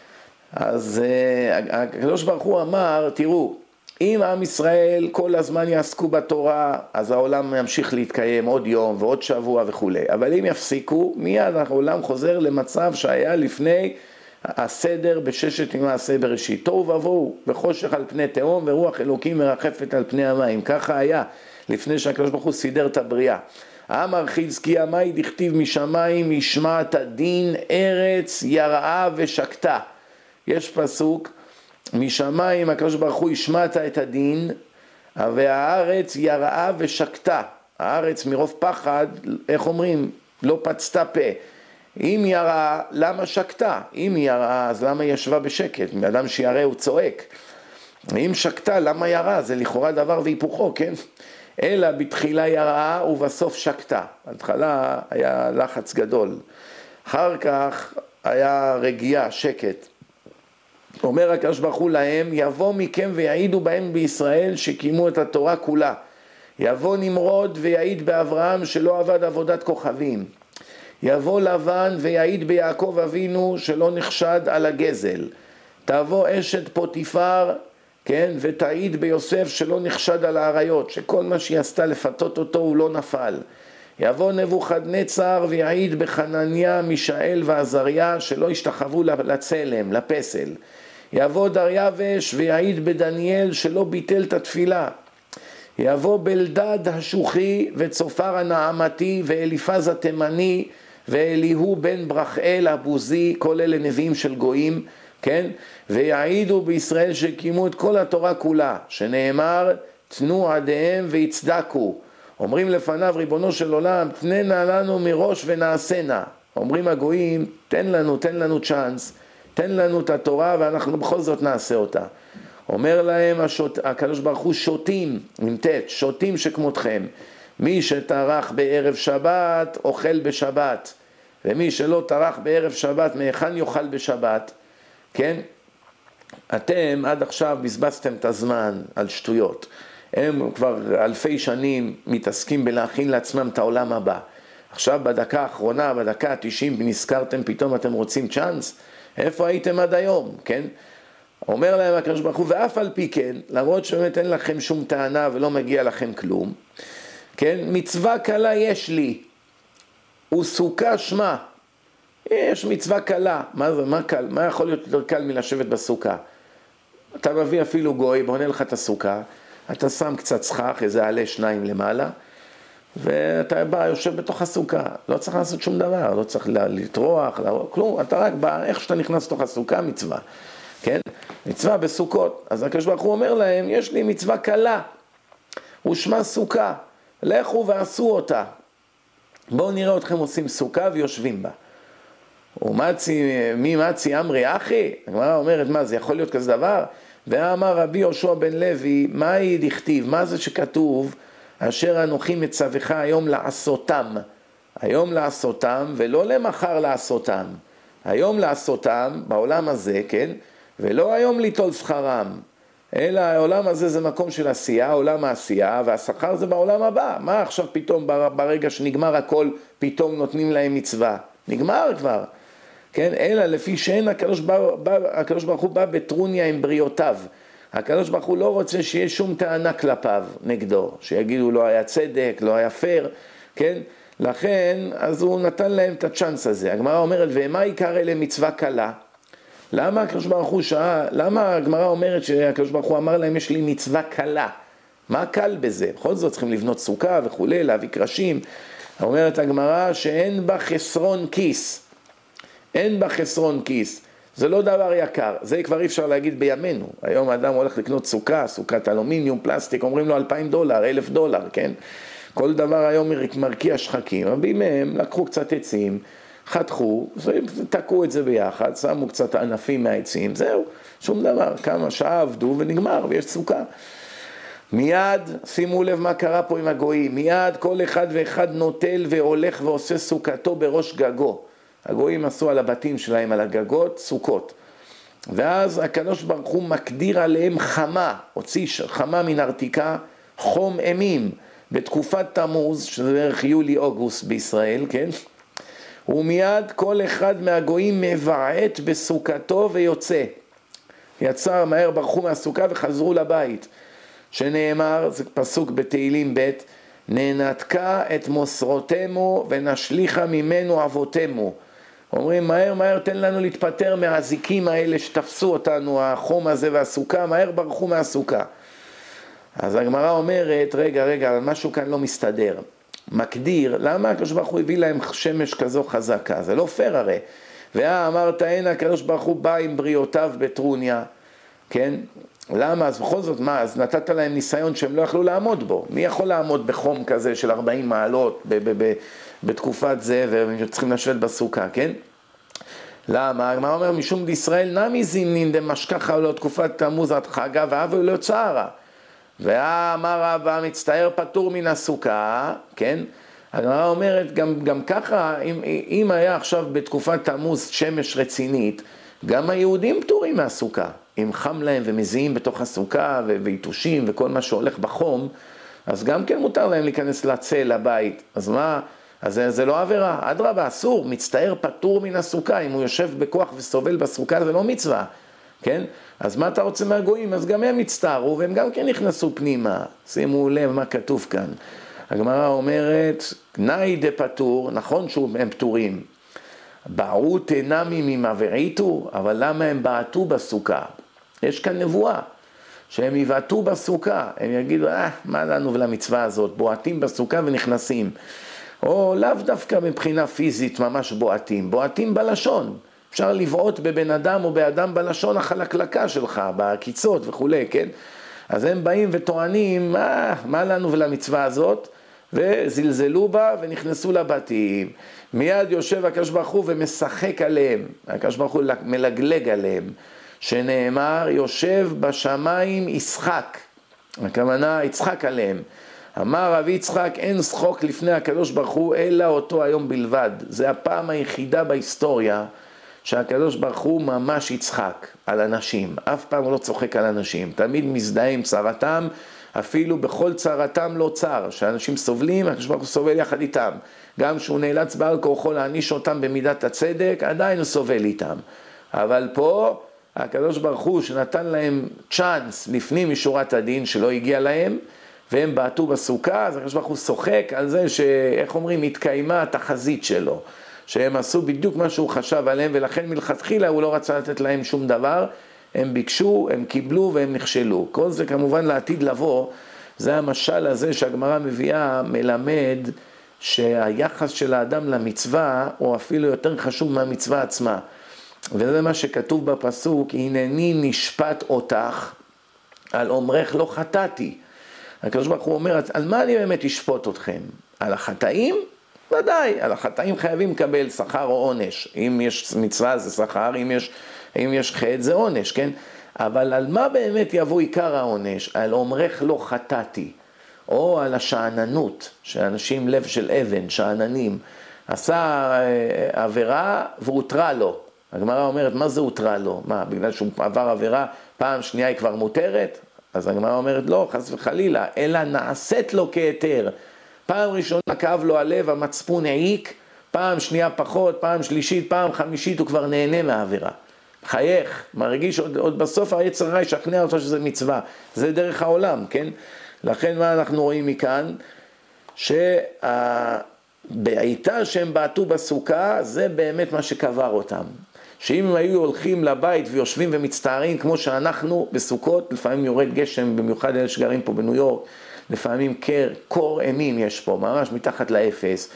אז uh, הקדוש ברוך הוא אמר, תראו, אם עם ישראל כל הזמן יעסקו בתורה, אז העולם ימשיך להתקיים עוד יום ועוד שבוע וכו'. אבל אם יפסיקו, מיד העולם חוזר למצב שהיה לפני הסדר בששת מעשה בראשית. תוהו ובוהו, וחושך על פני תהום, ורוח אלוקים מרחפת על פני המים. ככה היה לפני שהקדוש ברוך הוא סידר את הבריאה. אמר חזקיה, מהי דכתיב משמיים ישמעת הדין ארץ יראה ושקטה. יש פסוק, משמיים הקדוש ברוך הוא השמעת את הדין, והארץ יראה ושקטה. הארץ מרוב פחד, איך אומרים? לא פצתה פה. אם יראה, למה שקטה? אם יראה, אז למה ישבה בשקט? מאדם שיראה הוא צועק. אם שקטה, למה יראה? זה לכאורה דבר והיפוכו, כן? אלא בתחילה יראה ובסוף שקטה. בהתחלה היה לחץ גדול. אחר כך היה רגיעה, שקט. אומר הקדוש ברוך הוא להם, יבוא מכם ויעידו בהם בישראל שקיימו את התורה כולה. יבוא נמרוד ויעיד באברהם שלא עבד עבודת כוכבים. יבוא לבן ויעיד ביעקב אבינו שלא נחשד על הגזל. תבוא אשת פוטיפר, כן, ותעיד ביוסף שלא נחשד על העריות, שכל מה שהיא עשתה לפתות אותו הוא לא נפל. יבוא נבוכדנצר ויעיד בחנניה, מישאל ועזריה שלא השתחוו לצלם, לפסל. יבוא דריווש ויעיד בדניאל שלא ביטל את התפילה. יבוא בלדד השוחי וצופר הנעמתי ואליפז התימני ואליהו בן ברכאל הבוזי, כל אלה נביאים של גויים, כן? ויעידו בישראל שקיימו את כל התורה כולה, שנאמר תנו עדיהם ויצדקו. אומרים לפניו ריבונו של עולם, תננה לנו מראש ונעשנה. אומרים הגויים, תן לנו, תן לנו צ'אנס, תן לנו את התורה ואנחנו בכל זאת נעשה אותה. אומר להם השוט, הקדוש ברוך הוא שוטים, עם תת, שוטים שכמותכם. מי שטרח בערב שבת, אוכל בשבת. ומי שלא טרח בערב שבת, מהיכן יאכל בשבת? כן? אתם עד עכשיו בזבזתם את הזמן על שטויות. הם כבר אלפי שנים מתעסקים בלהכין לעצמם את העולם הבא. עכשיו בדקה האחרונה, בדקה ה-תשעים, נזכרתם, פתאום אתם רוצים צ'אנס? איפה הייתם עד היום? כן? אומר להם הקדוש ברוך הוא, ואף על פי כן, למרות שבאמת אין לכם שום טענה ולא מגיע לכם כלום, כן? מצווה קלה יש לי, וסוכה שמה. יש מצווה קלה. מה זה? מה קל? מה יכול להיות יותר קל מלשבת בסוכה? אתה מביא אפילו גוי, בונה לך את הסוכה, אתה שם קצת סכך, איזה עלה שניים למעלה, ואתה בא, יושב בתוך הסוכה, לא צריך לעשות שום דבר, לא צריך לטרוח, לא, כלום, אתה רק בא, איך שאתה נכנס לתוך הסוכה, מצווה, כן? מצווה בסוכות. אז הקדוש ברוך הוא אומר להם, יש לי מצווה קלה, ושמה סוכה, לכו ועשו אותה. בואו נראה אתכם עושים סוכה ויושבים בה. ומצי, מי מצי אמרי אחי? הגמרא אומרת, מה זה יכול להיות כזה דבר? ואמר רבי יהושע בן לוי, מהי דכתיב? מה זה שכתוב? אשר אנוכי מצווך היום לעשותם. היום לעשותם ולא למחר לעשותם. היום לעשותם בעולם הזה, כן? ולא היום ליטול שכרם. אלא העולם הזה זה מקום של עשייה, עולם העשייה, והשכר זה בעולם הבא. מה עכשיו פתאום ברגע שנגמר הכל, פתאום נותנים להם מצווה? נגמר כבר. כן? אלא לפי שאין הקדוש ברוך, הקדוש ברוך הוא בא בטרוניה עם בריאותיו. הקדוש ברוך הוא לא רוצה שיהיה שום טענה כלפיו נגדו, שיגידו לא היה צדק, לא היה פייר, כן? לכן, אז הוא נתן להם את הצ'אנס הזה. הגמרא אומרת, ומה עיקר אלה מצווה קלה? למה הקדוש ברוך הוא שעה, למה הגמרא אומרת שהקדוש ברוך הוא אמר להם יש לי מצווה קלה? מה קל בזה? בכל זאת צריכים לבנות סוכה וכו', להביא קרשים. אומרת הגמרא שאין בה חסרון כיס. אין בה חסרון כיס. זה לא דבר יקר. זה כבר אי אפשר להגיד בימינו. היום האדם הולך לקנות סוכה, סוכת אלומיניום, פלסטיק, אומרים לו אלפיים דולר, אלף דולר, כן? כל דבר היום מרקיע שחקים. רבים מהם לקחו קצת עצים, חתכו, תקעו את זה ביחד, שמו קצת ענפים מהעצים, זהו, שום דבר. כמה שעה עבדו ונגמר, ויש סוכה. מיד, שימו לב מה קרה פה עם הגויים, מיד כל אחד ואחד נוטל והולך ועושה סוכתו בראש גגו. הגויים עשו על הבתים שלהם, על הגגות, סוכות. ואז הקדוש ברוך הוא מקדיר עליהם חמה, הוציא חמה מן ארתיקה, חום אימים, בתקופת תמוז, שזה בערך יולי-אוגוסט בישראל, כן? ומיד כל אחד מהגויים מבעט בסוכתו ויוצא. יצא מהר, ברחו מהסוכה וחזרו לבית. שנאמר, זה פסוק בתהילים ב', ננתקה את מוסרותמו ונשליחה ממנו אבותמו. אומרים, מהר מהר תן לנו להתפטר מהזיקים האלה שתפסו אותנו, החום הזה והסוכה, מהר ברחו מהסוכה. אז הגמרא אומרת, רגע, רגע, משהו כאן לא מסתדר. מקדיר, למה הקדוש ברוך הוא הביא להם שמש כזו חזקה? זה לא פייר הרי. ואמרת, אין הקדוש ברוך הוא בא עם בריאותיו בטרוניה, כן? למה? אז בכל זאת, מה? אז נתת להם ניסיון שהם לא יכלו לעמוד בו. מי יכול לעמוד בחום כזה של ארבעים מעלות ב- ב- ב- בתקופת זה, והם צריכים לשבת בסוכה, כן? למה? הגמרא אומר, משום דישראל נמי זימנין דמשכחה לו תקופת תמוז עד חגה, ואהבו לא צערה. ואמר רבא, מצטער פטור מן הסוכה, כן? הגמרא אומרת, גם, גם ככה, אם, אם היה עכשיו בתקופת תמוז שמש רצינית, גם היהודים פטורים מהסוכה. אם חם להם ומזיעים בתוך הסוכה ויתושים וכל מה שהולך בחום, אז גם כן מותר להם להיכנס לצל לבית. אז מה? אז זה, זה לא עבירה. אדרבה, אסור, מצטער פטור מן הסוכה. אם הוא יושב בכוח וסובל בסוכה, זה לא מצווה. כן? אז מה אתה רוצה מהגויים? אז גם הם מצטערו והם גם כן נכנסו פנימה. שימו לב מה כתוב כאן. הגמרא אומרת, נאי דפטור, נכון שהם פטורים, בערו תנמי ממבעיתו, אבל למה הם בעטו בסוכה? יש כאן נבואה, שהם יבעטו בסוכה, הם יגידו, אה, מה לנו ולמצווה הזאת, בועטים בסוכה ונכנסים. או לאו דווקא מבחינה פיזית ממש בועטים, בועטים בלשון. אפשר לבעוט בבן אדם או באדם בלשון החלקלקה שלך, בקיצות וכולי, כן? אז הם באים וטוענים, מה, מה לנו ולמצווה הזאת? וזלזלו בה ונכנסו לבתים. מיד יושב הקדוש ברוך הוא ומשחק עליהם. הקדוש ברוך הוא מלגלג עליהם. שנאמר, יושב בשמיים ישחק. הכוונה, יצחק עליהם. אמר רבי יצחק, אין שחוק לפני הקדוש ברוך הוא, אלא אותו היום בלבד. זה הפעם היחידה בהיסטוריה שהקדוש ברוך הוא ממש יצחק על אנשים. אף פעם הוא לא צוחק על אנשים. תמיד מזדהה עם צרתם, אפילו בכל צרתם לא צר. שאנשים סובלים, הקדוש ברוך הוא סובל יחד איתם. גם שהוא נאלץ בעל כורחו להעניש אותם במידת הצדק, עדיין הוא סובל איתם. אבל פה הקדוש ברוך הוא שנתן להם צ'אנס לפנים משורת הדין שלא הגיע להם, והם בעטו בסוכה, אז הקדוש ברוך הוא שוחק על זה שאיך אומרים, התקיימה התחזית שלו. שהם עשו בדיוק מה שהוא חשב עליהם, ולכן מלכתחילה הוא לא רצה לתת להם שום דבר. הם ביקשו, הם קיבלו והם נכשלו. כל זה כמובן לעתיד לבוא, זה המשל הזה שהגמרא מביאה, מלמד שהיחס של האדם למצווה הוא אפילו יותר חשוב מהמצווה עצמה. וזה מה שכתוב בפסוק, הנני נשפט אותך, על אומרך לא חטאתי. הקדוש ברוך הוא אומר, על מה אני באמת אשפוט אתכם? על החטאים? ודאי, על החטאים חייבים לקבל שכר או עונש. אם יש מצווה זה שכר, אם יש, אם יש חטא זה עונש, כן? אבל על מה באמת יבוא עיקר העונש? על אומרך לא חטאתי, או על השעננות, שאנשים לב של אבן, שעננים, עשה עבירה והותרה לו. הגמרא אומרת, מה זה הותרה לו? מה, בגלל שהוא עבר עבירה, פעם שנייה היא כבר מותרת? אז הגמרא אומרת, לא, חס וחלילה, אלא נעשית לו כהיתר. פעם ראשונה כאב לו הלב, המצפון העיק, פעם שנייה פחות, פעם שלישית, פעם חמישית, הוא כבר נהנה מהעבירה. חייך, מרגיש עוד, עוד בסוף היצר הרע ישכנע אותו שזה מצווה. זה דרך העולם, כן? לכן מה אנחנו רואים מכאן? שהבעיטה שהם בעטו בסוכה, זה באמת מה שקבר אותם. שאם הם היו הולכים לבית ויושבים ומצטערים, כמו שאנחנו בסוכות, לפעמים יורד גשם, במיוחד אלה שגרים פה בניו יורק, לפעמים קר, קור אימים יש פה, ממש מתחת לאפס,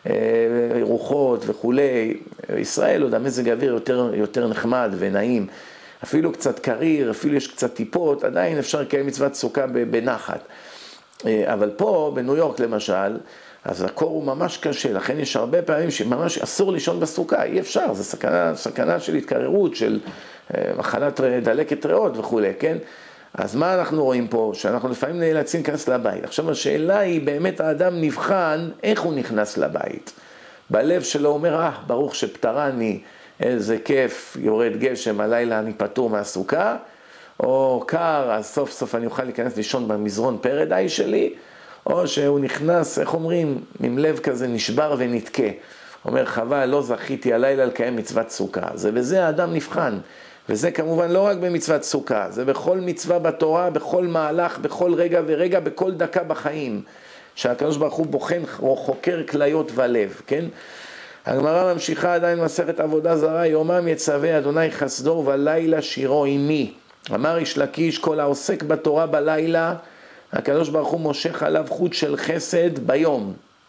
רוחות וכולי. ישראל עוד המזג האוויר יותר, יותר נחמד ונעים, אפילו קצת קריר, אפילו יש קצת טיפות, עדיין אפשר לקיים מצוות סוכה בנחת. אבל פה, בניו יורק למשל, אז הקור הוא ממש קשה, לכן יש הרבה פעמים שממש אסור לישון בסוכה, אי אפשר, זה סכנה, סכנה של התקררות, של מחלת דלקת ריאות וכו', כן? אז מה אנחנו רואים פה? שאנחנו לפעמים נאלצים להיכנס לבית. עכשיו השאלה היא, באמת האדם נבחן איך הוא נכנס לבית. בלב שלו אומר, אה, ברוך שפטרני, איזה כיף, יורד גשם, הלילה אני פטור מהסוכה, או קר, אז סוף סוף אני אוכל להיכנס לישון במזרון פרדאי שלי, או שהוא נכנס, איך אומרים, עם לב כזה נשבר ונתקה. אומר, חבל, לא זכיתי הלילה לקיים מצוות סוכה. זה בזה האדם נבחן. וזה כמובן לא רק במצוות סוכה, זה בכל מצווה בתורה, בכל מהלך, בכל רגע ורגע, בכל דקה בחיים. שהקדוש ברוך הוא בוחן או חוקר כליות ולב, כן? הגמרא ממשיכה עדיין מסכת עבודה זרה, יומם יצווה אדוני חסדו ולילה שירו עמי. אמר איש לקיש, כל העוסק בתורה בלילה, הקדוש ברוך הוא מושך עליו חוט של חסד ביום.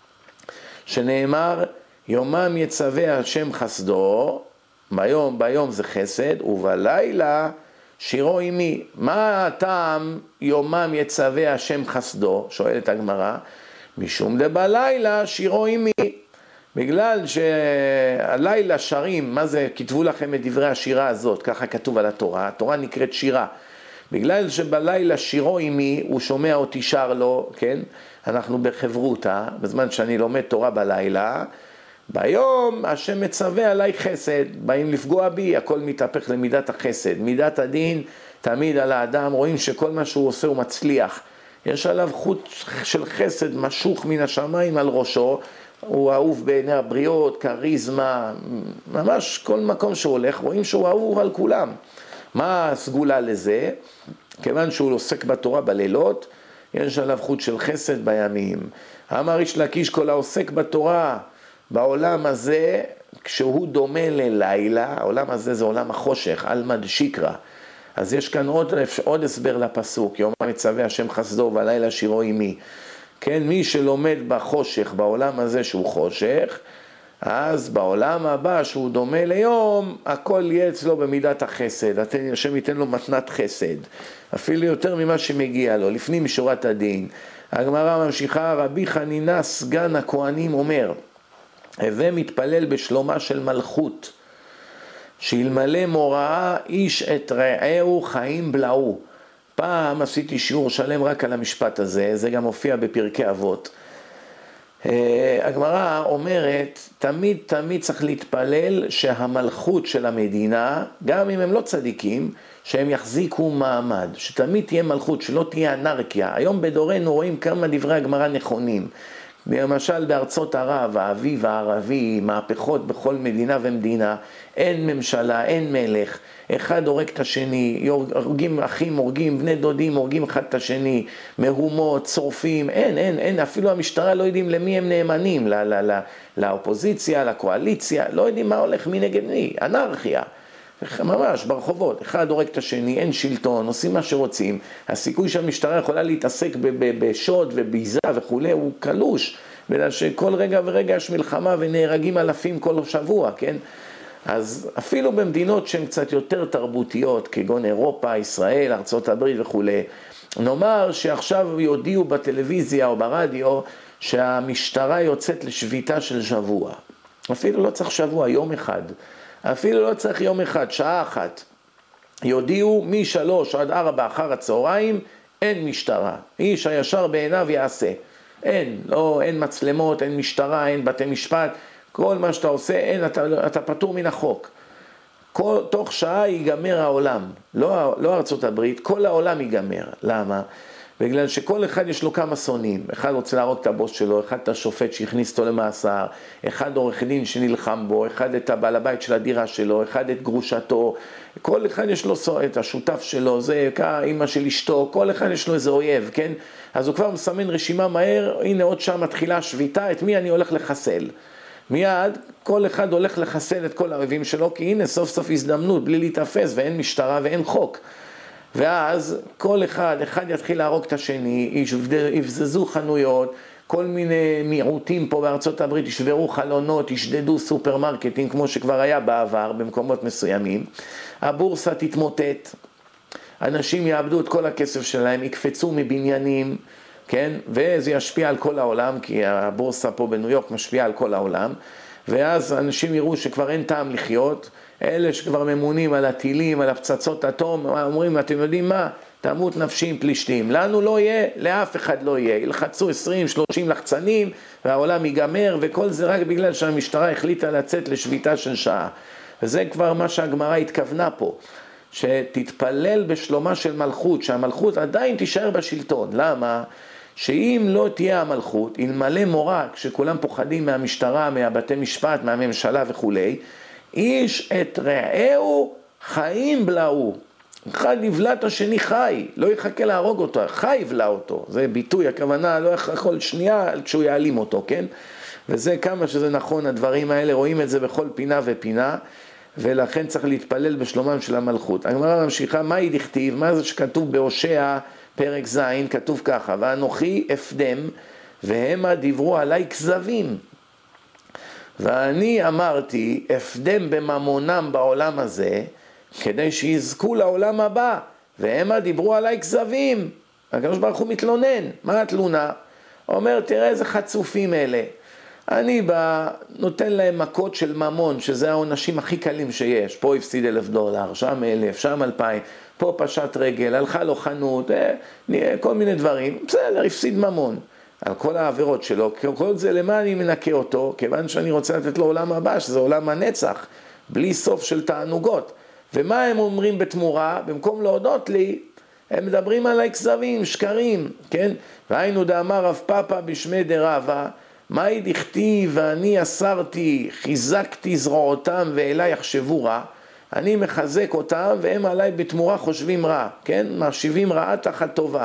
שנאמר, יומם יצווה השם חסדו, ביום, ביום זה חסד, ובלילה שירו עמי. מה הטעם יומם יצווה השם חסדו? שואלת הגמרא. משום דבלילה שירו עמי. בגלל שהלילה שרים, מה זה? כתבו לכם את דברי השירה הזאת, ככה כתוב על התורה. התורה נקראת שירה. בגלל שבלילה שירו עמי, הוא שומע אותי שר לו, כן? אנחנו בחברותה, בזמן שאני לומד תורה בלילה, ביום השם מצווה עליי חסד, באים לפגוע בי, הכל מתהפך למידת החסד. מידת הדין תמיד על האדם, רואים שכל מה שהוא עושה הוא מצליח. יש עליו חוט של חסד משוך מן השמיים על ראשו, הוא אהוב בעיני הבריות, קריזמה, ממש כל מקום שהוא הולך, רואים שהוא אהוב על כולם. מה הסגולה לזה? כיוון שהוא עוסק בתורה בלילות, יש עליו חוט של חסד בימים. אמר איש לקיש, כל העוסק בתורה בעולם הזה, כשהוא דומה ללילה, העולם הזה זה עולם החושך, אלמא דשיקרא. אז יש כאן עוד, עוד הסבר לפסוק, יום מצווה השם חסדו והלילה שירו עמי. כן, מי שלומד בחושך, בעולם הזה שהוא חושך, אז בעולם הבא שהוא דומה ליום, הכל יהיה אצלו במידת החסד. השם ייתן לו מתנת חסד, אפילו יותר ממה שמגיע לו, לפנים משורת הדין. הגמרא ממשיכה, רבי חנינא סגן הכהנים אומר, הווה מתפלל בשלומה של מלכות, שאלמלא מוראה איש את רעהו חיים בלעו. פעם עשיתי שיעור שלם רק על המשפט הזה, זה גם הופיע בפרקי אבות. הגמרא אומרת, תמיד תמיד צריך להתפלל שהמלכות של המדינה, גם אם הם לא צדיקים, שהם יחזיקו מעמד, שתמיד תהיה מלכות, שלא תהיה אנרכיה. היום בדורנו רואים כמה דברי הגמרא נכונים. למשל בארצות ערב, האביב הערבי, מהפכות בכל מדינה ומדינה, אין ממשלה, אין מלך, אחד הורג את השני, הורגים אחים, הורגים בני דודים, הורגים אחד את השני, מהומות, צורפים, אין, אין, אין, אפילו המשטרה לא יודעים למי הם נאמנים, לא, לא, לא, לאופוזיציה, לקואליציה, לא יודעים מה הולך מי נגד מי, אנרכיה. ממש ברחובות, אחד הורג את השני, אין שלטון, עושים מה שרוצים, הסיכוי שהמשטרה יכולה להתעסק בשוד וביזה וכו' הוא קלוש, בגלל שכל רגע ורגע יש מלחמה ונהרגים אלפים כל שבוע, כן? אז אפילו במדינות שהן קצת יותר תרבותיות, כגון אירופה, ישראל, ארצות הברית וכו', נאמר שעכשיו יודיעו בטלוויזיה או ברדיו שהמשטרה יוצאת לשביתה של שבוע, אפילו לא צריך שבוע, יום אחד, אפילו לא צריך יום אחד, שעה אחת. יודיעו משלוש עד ארבע אחר הצהריים, אין משטרה. איש הישר בעיניו יעשה. אין, לא, אין מצלמות, אין משטרה, אין בתי משפט. כל מה שאתה עושה, אין, אתה, אתה פטור מן החוק. כל, תוך שעה ייגמר העולם. לא, לא ארצות הברית, כל העולם ייגמר. למה? בגלל שכל אחד יש לו כמה שונאים, אחד רוצה להרוג את הבוס שלו, אחד את השופט שהכניס אותו למאסר, אחד עורך דין שנלחם בו, אחד את הבעל הבית של הדירה שלו, אחד את גרושתו, כל אחד יש לו את השותף שלו, זה אמא של אשתו, כל אחד יש לו איזה אויב, כן? אז הוא כבר מסמן רשימה מהר, הנה עוד שם מתחילה השביתה, את מי אני הולך לחסל? מיד כל אחד הולך לחסל את כל האויבים שלו, כי הנה סוף סוף הזדמנות, בלי להתאפס ואין משטרה ואין חוק. ואז כל אחד, אחד יתחיל להרוג את השני, יבזזו חנויות, כל מיני מיעוטים פה בארצות הברית, ישברו חלונות, ישדדו סופרמרקטים, כמו שכבר היה בעבר במקומות מסוימים. הבורסה תתמוטט, אנשים יאבדו את כל הכסף שלהם, יקפצו מבניינים, כן? וזה ישפיע על כל העולם, כי הבורסה פה בניו יורק משפיעה על כל העולם, ואז אנשים יראו שכבר אין טעם לחיות, אלה שכבר ממונים על הטילים, על הפצצות אטום, אומרים, אתם יודעים מה? תמות נפשי עם פלישתים. לנו לא יהיה, לאף אחד לא יהיה. ילחצו עשרים שלושים לחצנים, והעולם ייגמר, וכל זה רק בגלל שהמשטרה החליטה לצאת לשביתה של שעה. וזה כבר מה שהגמרא התכוונה פה, שתתפלל בשלומה של מלכות, שהמלכות עדיין תישאר בשלטון. למה? שאם לא תהיה המלכות, אלמלא מורא, כשכולם פוחדים מהמשטרה, מהבתי משפט, מהממשלה וכו', איש את רעהו חיים בלעו. אחד יבלע את השני חי, לא יחכה להרוג אותו, חי יבלע אותו. זה ביטוי, הכוונה לא יכול שנייה כשהוא יעלים אותו, כן? וזה כמה שזה נכון, הדברים האלה, רואים את זה בכל פינה ופינה, ולכן צריך להתפלל בשלומם של המלכות. הגמרא ממשיכה, מה היא דכתיב? מה זה שכתוב בהושע פרק ז', כתוב ככה, ואנוכי אפדם, והמה דיברו עליי כזבים. ואני אמרתי, אפדם בממונם בעולם הזה, כדי שיזכו לעולם הבא, והמה דיברו עליי כזבים. הקדוש ברוך הוא מתלונן, מה התלונה? אומר, תראה איזה חצופים אלה. אני בא, נותן להם מכות של ממון, שזה העונשים הכי קלים שיש. פה הפסיד אלף דולר, שם אלף, שם אלפיים, פה פשט רגל, הלכה לו חנות, כל מיני דברים. בסדר, הפסיד ממון. על כל העבירות שלו, כל זה למה אני מנקה אותו? כיוון שאני רוצה לתת לו עולם הבא, שזה עולם הנצח, בלי סוף של תענוגות. ומה הם אומרים בתמורה? במקום להודות לי, הם מדברים עליי כזבים, שקרים, כן? והיינו דאמר רב פאפא בשמי דרבה, מהי דכתיב ואני אסרתי, חיזקתי זרועותם ואליי יחשבו רע, אני מחזק אותם והם עליי בתמורה חושבים רע, כן? משיבים רעה תחת טובה.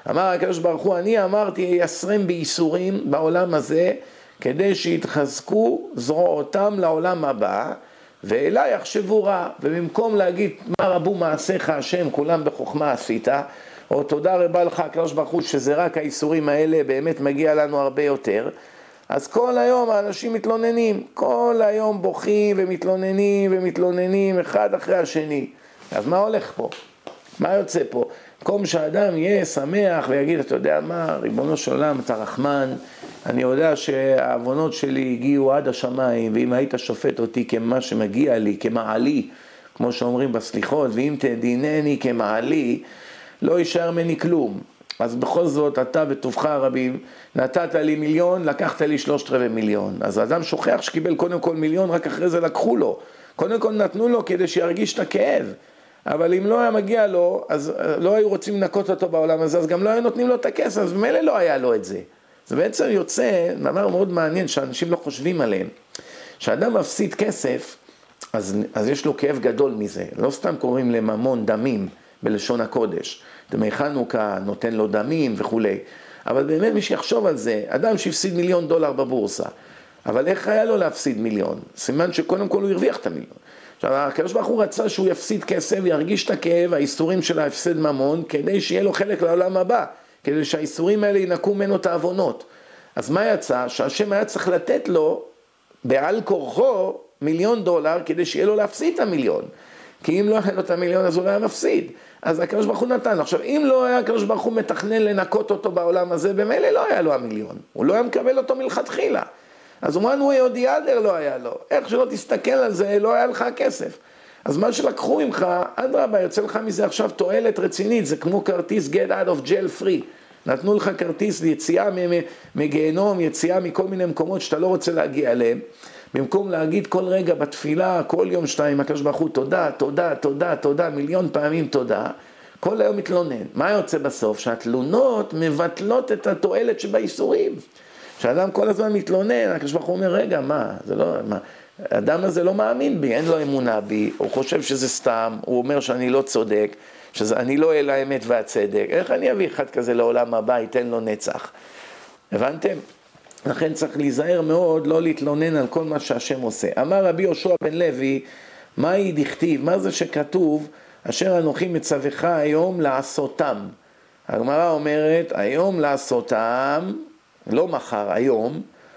אמר הקדוש ברוך הוא, אני אמרתי יסרם בייסורים בעולם הזה, כדי שיתחזקו זרועותם לעולם הבא, ואליי יחשבו רע. ובמקום להגיד מה רבו מעשיך השם, כולם בחוכמה עשית, או תודה רבה לך הקדוש ברוך הוא שזה רק האיסורים האלה, באמת מגיע לנו הרבה יותר. אז כל היום האנשים מתלוננים, כל היום בוכים ומתלוננים ומתלוננים אחד אחרי השני. אז מה הולך פה? מה יוצא פה? במקום שהאדם יהיה שמח ויגיד, אתה יודע מה, ריבונו של עולם, אתה רחמן, אני יודע שהעוונות שלי הגיעו עד השמיים, ואם היית שופט אותי כמה שמגיע לי, כמעלי, כמו שאומרים בסליחות, ואם תדינני כמעלי, לא יישאר מני כלום. אז בכל זאת, אתה בטובך הרבים, נתת לי מיליון, לקחת לי שלושת רבעי מיליון. אז האדם שוכח שקיבל קודם כל מיליון, רק אחרי זה לקחו לו. קודם כל נתנו לו כדי שירגיש את הכאב. אבל אם לא היה מגיע לו, אז לא היו רוצים לנקות אותו בעולם הזה, אז גם לא היו נותנים לו את הכסף, אז במילא לא היה לו את זה. זה בעצם יוצא, דבר מאוד מעניין שאנשים לא חושבים עליהם. כשאדם מפסיד כסף, אז, אז יש לו כאב גדול מזה. לא סתם קוראים לממון דמים בלשון הקודש. דמי חנוכה נותן לו דמים וכו'. אבל באמת מי שיחשוב על זה, אדם שהפסיד מיליון דולר בבורסה, אבל איך היה לו להפסיד מיליון? סימן שקודם כל הוא הרוויח את המיליון. עכשיו, הקדוש ברוך הוא רצה שהוא יפסיד כסף, ירגיש את הכאב, האיסורים של ההפסד ממון, כדי שיהיה לו חלק לעולם הבא, כדי שהאיסורים האלה ינקו ממנו את העוונות. אז מה יצא? שהשם היה צריך לתת לו, בעל כורחו, מיליון דולר, כדי שיהיה לו להפסיד את המיליון. כי אם לא היה לו את המיליון, אז הוא לא היה מפסיד. אז הקדוש ברוך הוא נתן. עכשיו, אם לא היה הקדוש ברוך הוא מתכנן לנקות אותו בעולם הזה, במילא לא היה לו המיליון. הוא לא היה מקבל אותו מלכתחילה. אז אומרנו, הוא יודי אדר לא היה לו. איך שלא תסתכל על זה, לא היה לך כסף. אז מה שלקחו ממך, אדרבה, יוצא לך מזה עכשיו תועלת רצינית, זה כמו כרטיס get out of jail free. נתנו לך כרטיס ליציאה מגיהנום, יציאה מכל מיני מקומות שאתה לא רוצה להגיע אליהם. במקום להגיד כל רגע בתפילה, כל יום שתיים, הקדוש ברוך הוא, תודה, תודה, תודה, תודה, מיליון פעמים תודה. כל היום מתלונן. מה יוצא בסוף? שהתלונות מבטלות את התועלת שבאיסורים. כשאדם כל הזמן מתלונן, הקדוש ברוך הוא אומר, רגע, מה? זה לא, מה? האדם הזה לא מאמין בי, אין לו אמונה בי, הוא חושב שזה סתם, הוא אומר שאני לא צודק, שאני לא אל האמת והצדק. איך אני אביא אחד כזה לעולם הבא, ייתן לו נצח? הבנתם? לכן צריך להיזהר מאוד, לא להתלונן על כל מה שהשם עושה. אמר רבי יהושע בן לוי, מהי דכתיב? מה זה שכתוב, אשר אנוכי מצווך היום לעשותם? הגמרא אומרת, היום לעשותם, לא מחר, היום,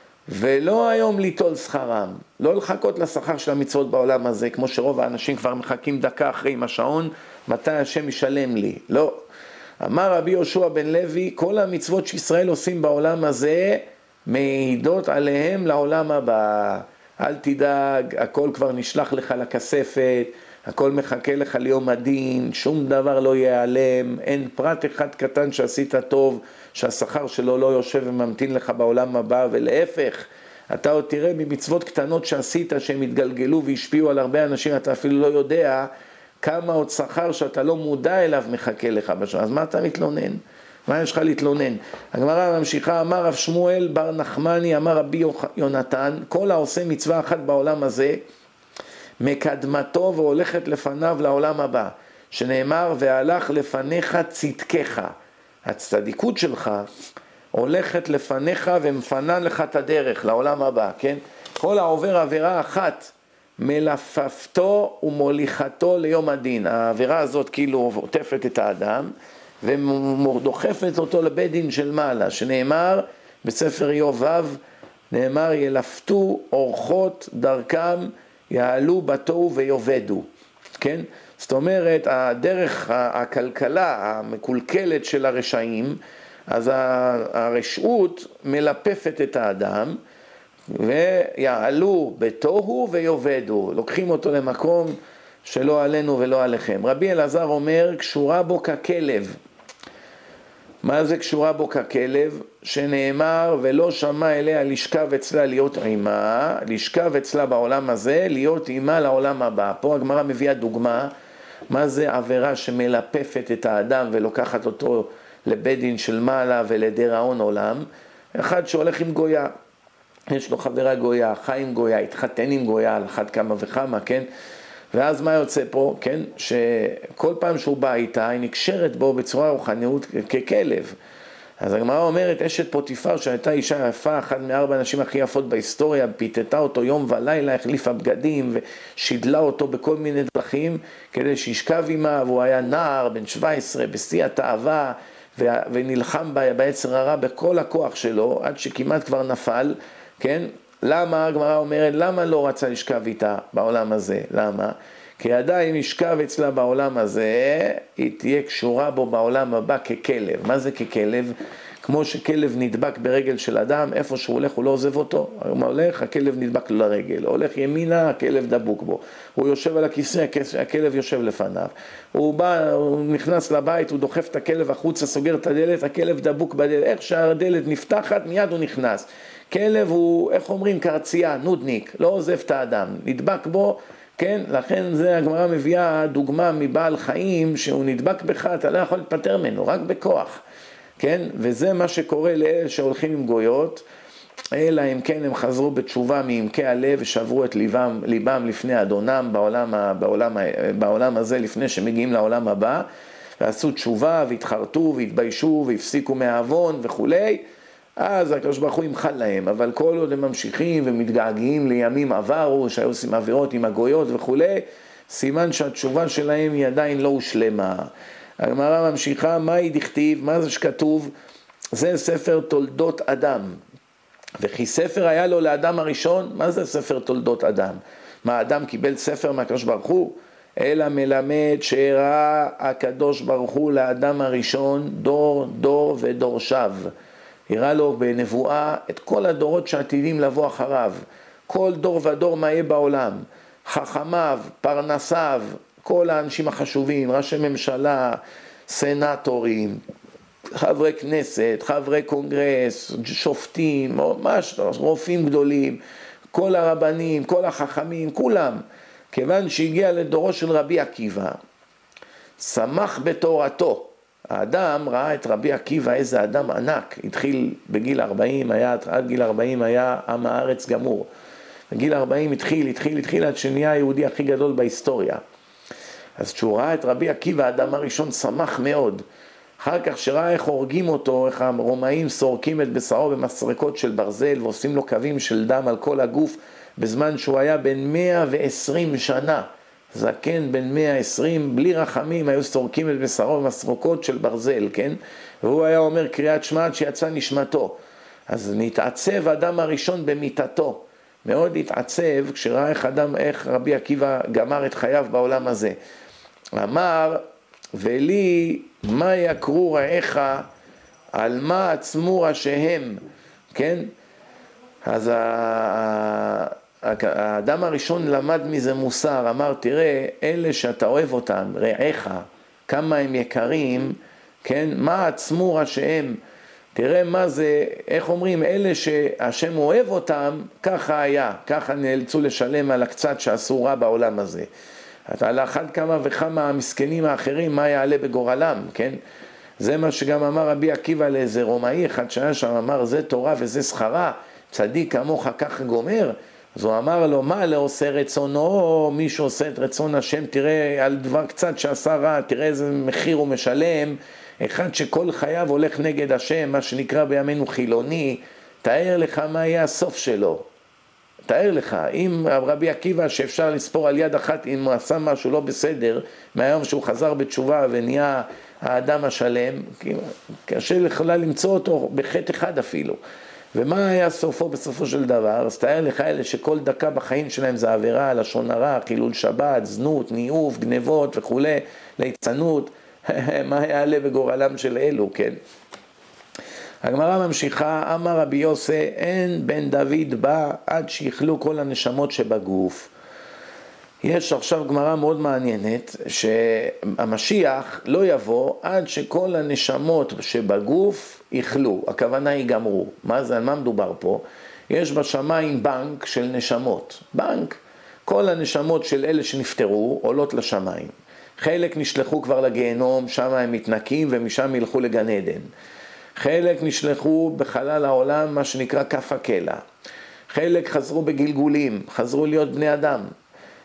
ולא היום ליטול שכרם. לא לחכות לשכר של המצוות בעולם הזה, כמו שרוב האנשים כבר מחכים דקה אחרי עם השעון, מתי השם ישלם לי. לא. אמר רבי יהושע בן לוי, כל המצוות שישראל עושים בעולם הזה, מעידות עליהם לעולם הבא. אל תדאג, הכל כבר נשלח לך לכספת, הכל מחכה לך ליום הדין, שום דבר לא ייעלם, אין פרט אחד קטן שעשית טוב, שהשכר שלו לא יושב וממתין לך בעולם הבא, ולהפך, אתה עוד תראה ממצוות קטנות שעשית, שהם התגלגלו והשפיעו על הרבה אנשים, אתה אפילו לא יודע כמה עוד שכר שאתה לא מודע אליו מחכה לך בשביל. אז מה אתה מתלונן? מה יש לך להתלונן? הגמרא ממשיכה, אמר רב שמואל בר נחמני, אמר רבי יונתן, כל העושה מצווה אחת בעולם הזה, מקדמתו והולכת לפניו לעולם הבא, שנאמר, והלך לפניך צדקך. הצדיקות שלך הולכת לפניך ומפנה לך את הדרך לעולם הבא, כן? כל העובר עבירה אחת, מלפפתו ומוליכתו ליום הדין. העבירה הזאת כאילו עוטפת את האדם, ודוחפת אותו לבית דין של מעלה, שנאמר בספר איוב ו', נאמר ילפתו אורחות דרכם, יעלו בתוהו ויובדו, כן? זאת אומרת, הדרך, הכלכלה המקולקלת של הרשעים, אז הרשעות מלפפת את האדם, ויעלו בתוהו ויובדו, לוקחים אותו למקום שלא עלינו ולא עליכם. רבי אלעזר אומר, קשורה בו ככלב. מה זה קשורה בו ככלב? שנאמר, ולא שמע אליה לשכב אצלה להיות עימה, לשכב אצלה בעולם הזה, להיות עימה לעולם הבא. פה הגמרא מביאה דוגמה, מה זה עבירה שמלפפת את האדם ולוקחת אותו לבית דין של מעלה ולדיראון עולם. אחד שהולך עם גויה, יש לו חברה גויה, חי עם גויה, התחתן עם גויה על אחת כמה וכמה, כן? ואז מה יוצא פה? כן, שכל פעם שהוא בא איתה, היא נקשרת בו בצורה רוחניות ככלב. אז הגמרא אומרת, אשת פוטיפר שהייתה אישה יפה, אחת מארבע הנשים הכי יפות בהיסטוריה, פיתתה אותו יום ולילה, החליפה בגדים ושידלה אותו בכל מיני דרכים, כדי שישכב עמה, והוא היה נער בן שבע עשרה בשיא התאווה, ונלחם ביצר הרע בכל הכוח שלו, עד שכמעט כבר נפל, כן? למה? הגמרא אומרת, למה לא רצה לשכב איתה בעולם הזה? למה? כי עדיין ישכב אצלה בעולם הזה, היא תהיה קשורה בו בעולם הבא ככלב. מה זה ככלב? כמו שכלב נדבק ברגל של אדם, איפה שהוא הולך הוא לא עוזב אותו. הוא הולך, הכלב נדבק לו לרגל. הולך ימינה, הכלב דבוק בו. הוא יושב על הכיסא, הכלב יושב לפניו. הוא בא, הוא נכנס לבית, הוא דוחף את הכלב החוצה, סוגר את הדלת, הכלב דבוק בדלת. איך שהדלת נפתחת, מיד הוא נכנס. כלב הוא, איך אומרים, קרצייה, נודניק, לא עוזב את האדם. נדבק בו, כן, לכן זה הגמרא מביאה דוגמה מבעל חיים שהוא נדבק בך, אתה לא יכול להתפטר ממנו, רק בכוח, כן, וזה מה שקורה לאלה שהולכים עם גויות, אלא אם כן הם חזרו בתשובה מעמקי הלב ושברו את ליבם, ליבם לפני אדונם בעולם, בעולם, בעולם הזה לפני שמגיעים לעולם הבא, ועשו תשובה והתחרטו והתביישו והפסיקו מהעוון וכולי, אז הקדוש ברוך הוא ימחל להם, אבל כל עוד הם ממשיכים ומתגעגעים לימים עברו, שהיו עושים עבירות עם הגויות וכו', סימן שהתשובה שלהם היא עדיין לא הושלמה. הגמרא ממשיכה, מה היא דכתיב, מה זה שכתוב? זה ספר תולדות אדם. וכי ספר היה לו לאדם הראשון, מה זה ספר תולדות אדם? מה, אדם קיבל ספר מהקדוש ברוך הוא? אלא מלמד שהראה הקדוש ברוך הוא לאדם הראשון דור דור ודורשיו. הראה לו בנבואה את כל הדורות שעתידים לבוא אחריו, כל דור ודור מה יהיה בעולם, חכמיו, פרנסיו, כל האנשים החשובים, ראשי ממשלה, סנטורים, חברי כנסת, חברי קונגרס, שופטים, ממש, רופאים גדולים, כל הרבנים, כל החכמים, כולם, כיוון שהגיע לדורו של רבי עקיבא, שמח בתורתו, האדם ראה את רבי עקיבא, איזה אדם ענק, התחיל בגיל ארבעים, היה, עד גיל ארבעים היה עם הארץ גמור. בגיל ארבעים התחיל, התחיל, התחיל עד שנהיה היהודי הכי גדול בהיסטוריה. אז כשהוא ראה את רבי עקיבא, האדם הראשון שמח מאוד. אחר כך שראה איך הורגים אותו, איך הרומאים סורקים את בשרו במסרקות של ברזל, ועושים לו קווים של דם על כל הגוף, בזמן שהוא היה בן מאה ועשרים שנה. זקן בן מאה ועשרים, בלי רחמים, היו סורקים את בשרו במסרקות של ברזל, כן? והוא היה אומר קריאת שמע עד שיצא נשמתו. אז נתעצב האדם הראשון במיטתו. מאוד התעצב כשראה איך, אדם, איך רבי עקיבא גמר את חייו בעולם הזה. אמר, ולי מה יקרו רעיך, על מה עצמו ראשיהם, כן? אז האדם הראשון למד מזה מוסר, אמר, תראה, אלה שאתה אוהב אותם, רעיך, כמה הם יקרים, כן? מה עצמו ראשיהם, תראה מה זה, איך אומרים, אלה שהשם אוהב אותם, ככה היה, ככה נאלצו לשלם על הקצת שעשו רע בעולם הזה. על אחד כמה וכמה המסכנים האחרים, מה יעלה בגורלם, כן? זה מה שגם אמר רבי עקיבא לאיזה רומאי אחד שהיה שם, אמר, זה תורה וזה שכרה, צדיק כמוך כך גומר. אז הוא אמר לו, מה לעושה רצונו, מי שעושה את רצון השם, תראה על דבר קצת שעשה רע, תראה איזה מחיר הוא משלם, אחד שכל חייו הולך נגד השם, מה שנקרא בימינו חילוני, תאר לך מה יהיה הסוף שלו. תאר לך, אם רבי עקיבא שאפשר לספור על יד אחת, אם הוא עשה משהו לא בסדר, מהיום שהוא חזר בתשובה ונהיה האדם השלם, קשה לכולה למצוא אותו בחטא אחד אפילו. ומה היה סופו בסופו של דבר? אז תאר לך אלה שכל דקה בחיים שלהם זה עבירה, לשון הרע, חילול שבת, זנות, ניאוף, גנבות וכו', ליצנות, מה יעלה בגורלם של אלו, כן? הגמרא ממשיכה, אמר רבי יוסי, אין בן דוד בא עד שיכלו כל הנשמות שבגוף. יש עכשיו גמרא מאוד מעניינת, שהמשיח לא יבוא עד שכל הנשמות שבגוף יכלו, הכוונה ייגמרו. מה זה, על מה מדובר פה? יש בשמיים בנק של נשמות. בנק, כל הנשמות של אלה שנפטרו עולות לשמיים. חלק נשלחו כבר לגיהנום, שם הם מתנקים ומשם ילכו לגן עדן. חלק נשלחו בחלל העולם, מה שנקרא כף הקלע. חלק חזרו בגלגולים, חזרו להיות בני אדם.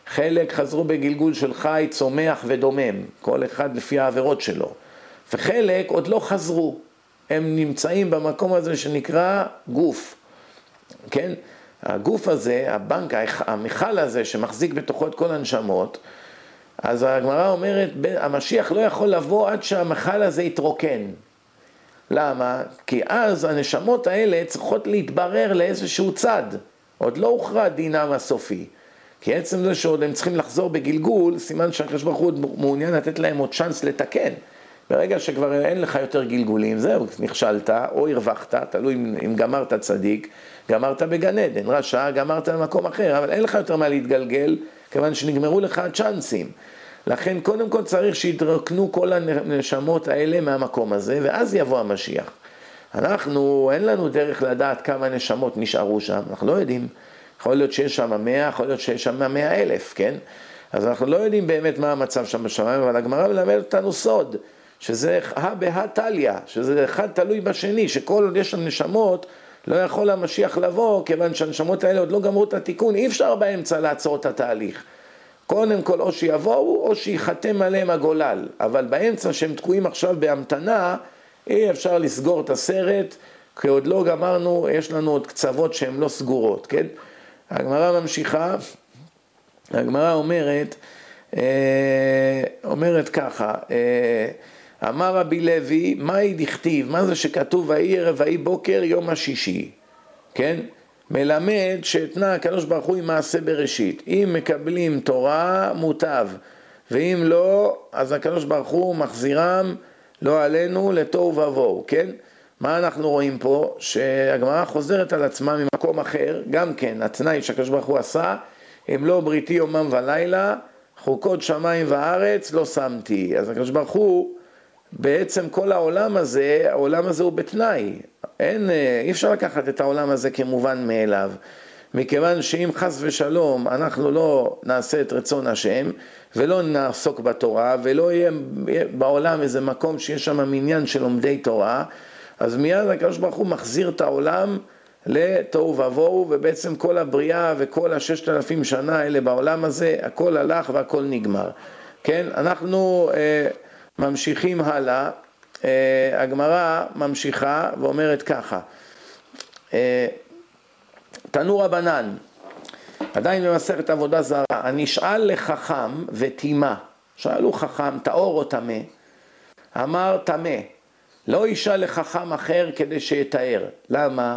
חלק חזרו בגלגול של חי, צומח ודומם, כל אחד לפי העבירות שלו. וחלק עוד לא חזרו, הם נמצאים במקום הזה שנקרא גוף. כן? הגוף הזה, הבנק, המכל הזה שמחזיק בתוכו את כל הנשמות, אז הגמרא אומרת, המשיח לא יכול לבוא עד שהמכל הזה יתרוקן. למה? כי אז הנשמות האלה צריכות להתברר לאיזשהו צד. עוד לא הוכרע דינם הסופי. כי עצם זה שעוד הם צריכים לחזור בגלגול, סימן שהקדוש ברוך הוא מעוניין לתת להם עוד צ'אנס לתקן. ברגע שכבר אין לך יותר גלגולים, זהו, נכשלת או הרווחת, תלוי אם, אם גמרת צדיק, גמרת בגן עדן, רשע, גמרת במקום אחר, אבל אין לך יותר מה להתגלגל, כיוון שנגמרו לך הצ'אנסים. לכן קודם כל צריך שיתרוקנו כל הנשמות האלה מהמקום הזה, ואז יבוא המשיח. אנחנו, אין לנו דרך לדעת כמה נשמות נשארו שם, אנחנו לא יודעים. יכול להיות שיש שם מאה, יכול להיות שיש שם מאה אלף, כן? אז אנחנו לא יודעים באמת מה המצב שם בשמיים, אבל הגמרא מלמד אותנו סוד, שזה הא בהא תליא, שזה אחד תלוי בשני, שכל עוד יש שם נשמות, לא יכול המשיח לבוא, כיוון שהנשמות האלה עוד לא גמרו את התיקון, אי אפשר באמצע לעצור את התהליך. קודם כל או שיבואו או שיחתם עליהם הגולל, אבל באמצע שהם תקועים עכשיו בהמתנה, אי אפשר לסגור את הסרט, כי עוד לא גמרנו, יש לנו עוד קצוות שהן לא סגורות, כן? הגמרא ממשיכה, הגמרא אומרת, אומרת ככה, אמר רבי לוי, מהי דכתיב, מה זה שכתוב ויהי ערב ויהי בוקר יום השישי, כן? מלמד שהתנה הקדוש ברוך הוא עם מעשה בראשית. אם מקבלים תורה מוטב, ואם לא, אז הקדוש ברוך הוא מחזירם לא עלינו לתוהו ובוהו, כן? מה אנחנו רואים פה? שהגמרא חוזרת על עצמה ממקום אחר, גם כן, התנאי שהקדוש ברוך הוא עשה, אם לא בריתי יומם ולילה, חוקות שמיים וארץ לא שמתי. אז הקדוש ברוך הוא, בעצם כל העולם הזה, העולם הזה הוא בתנאי. אין, אי אפשר לקחת את העולם הזה כמובן מאליו. מכיוון שאם חס ושלום אנחנו לא נעשה את רצון השם, ולא נעסוק בתורה, ולא יהיה בעולם איזה מקום שיש שם מניין של לומדי תורה, אז מיד הקדוש ברוך הוא מחזיר את העולם לתוהו ובוהו, ובעצם כל הבריאה וכל הששת אלפים שנה האלה בעולם הזה, הכל הלך והכל נגמר. כן, אנחנו אה, ממשיכים הלאה, אה, הגמרא ממשיכה ואומרת ככה, אה, תנו רבנן, עדיין במסכת עבודה זרה, הנשאל לחכם ותימה, שאלו חכם, טהור או טמא? אמר טמא, לא ישאל לחכם אחר כדי שיתאר. למה?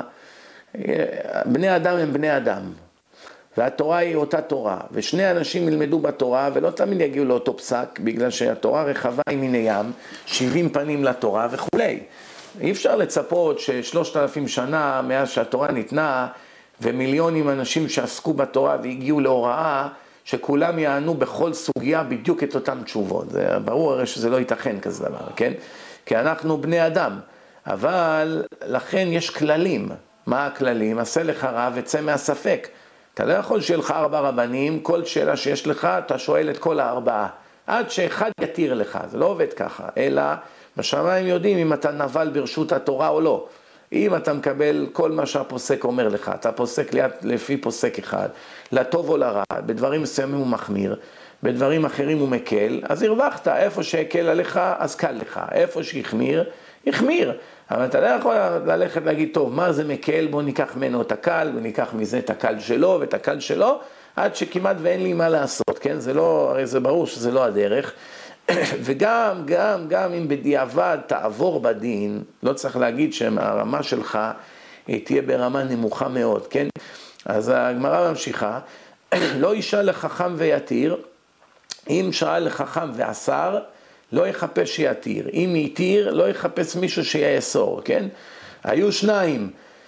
בני אדם הם בני אדם, והתורה היא אותה תורה, ושני אנשים ילמדו בתורה, ולא תמיד יגיעו לאותו פסק, בגלל שהתורה רחבה היא מן הים, שבעים פנים לתורה וכו'. אי אפשר לצפות ששלושת אלפים שנה מאז שהתורה ניתנה, ומיליונים אנשים שעסקו בתורה והגיעו להוראה, שכולם יענו בכל סוגיה בדיוק את אותם תשובות. זה ברור הרי שזה לא ייתכן כזה דבר, כן? כי אנחנו בני אדם, אבל לכן יש כללים. מה הכללים? עשה לך רב וצא מהספק. אתה לא יכול שיהיה לך ארבע רבנים, כל שאלה שיש לך אתה שואל את כל הארבעה, עד שאחד יתיר לך, זה לא עובד ככה, אלא בשמיים יודעים אם אתה נבל ברשות התורה או לא. אם אתה מקבל כל מה שהפוסק אומר לך, אתה פוסק ליד, לפי פוסק אחד, לטוב או לרע, בדברים מסוימים הוא מחמיר, בדברים אחרים הוא מקל, אז הרווחת, איפה שהקל עליך, אז קל לך, איפה שהחמיר, החמיר. אבל אתה לא יכול ללכת להגיד, טוב, מה זה מקל, בוא ניקח ממנו את הקל, וניקח מזה את הקל שלו ואת הקל שלו, עד שכמעט ואין לי מה לעשות, כן? זה לא, הרי זה ברור שזה לא הדרך. וגם, גם, גם אם בדיעבד תעבור בדין, לא צריך להגיד שהרמה שלך תהיה ברמה נמוכה מאוד, כן? אז הגמרא ממשיכה, לא ישאל לחכם ויתיר, אם שאל לחכם ואסר, לא יחפש שיתיר. אם יתיר, לא יחפש מישהו שיאסור, כן? היו שניים,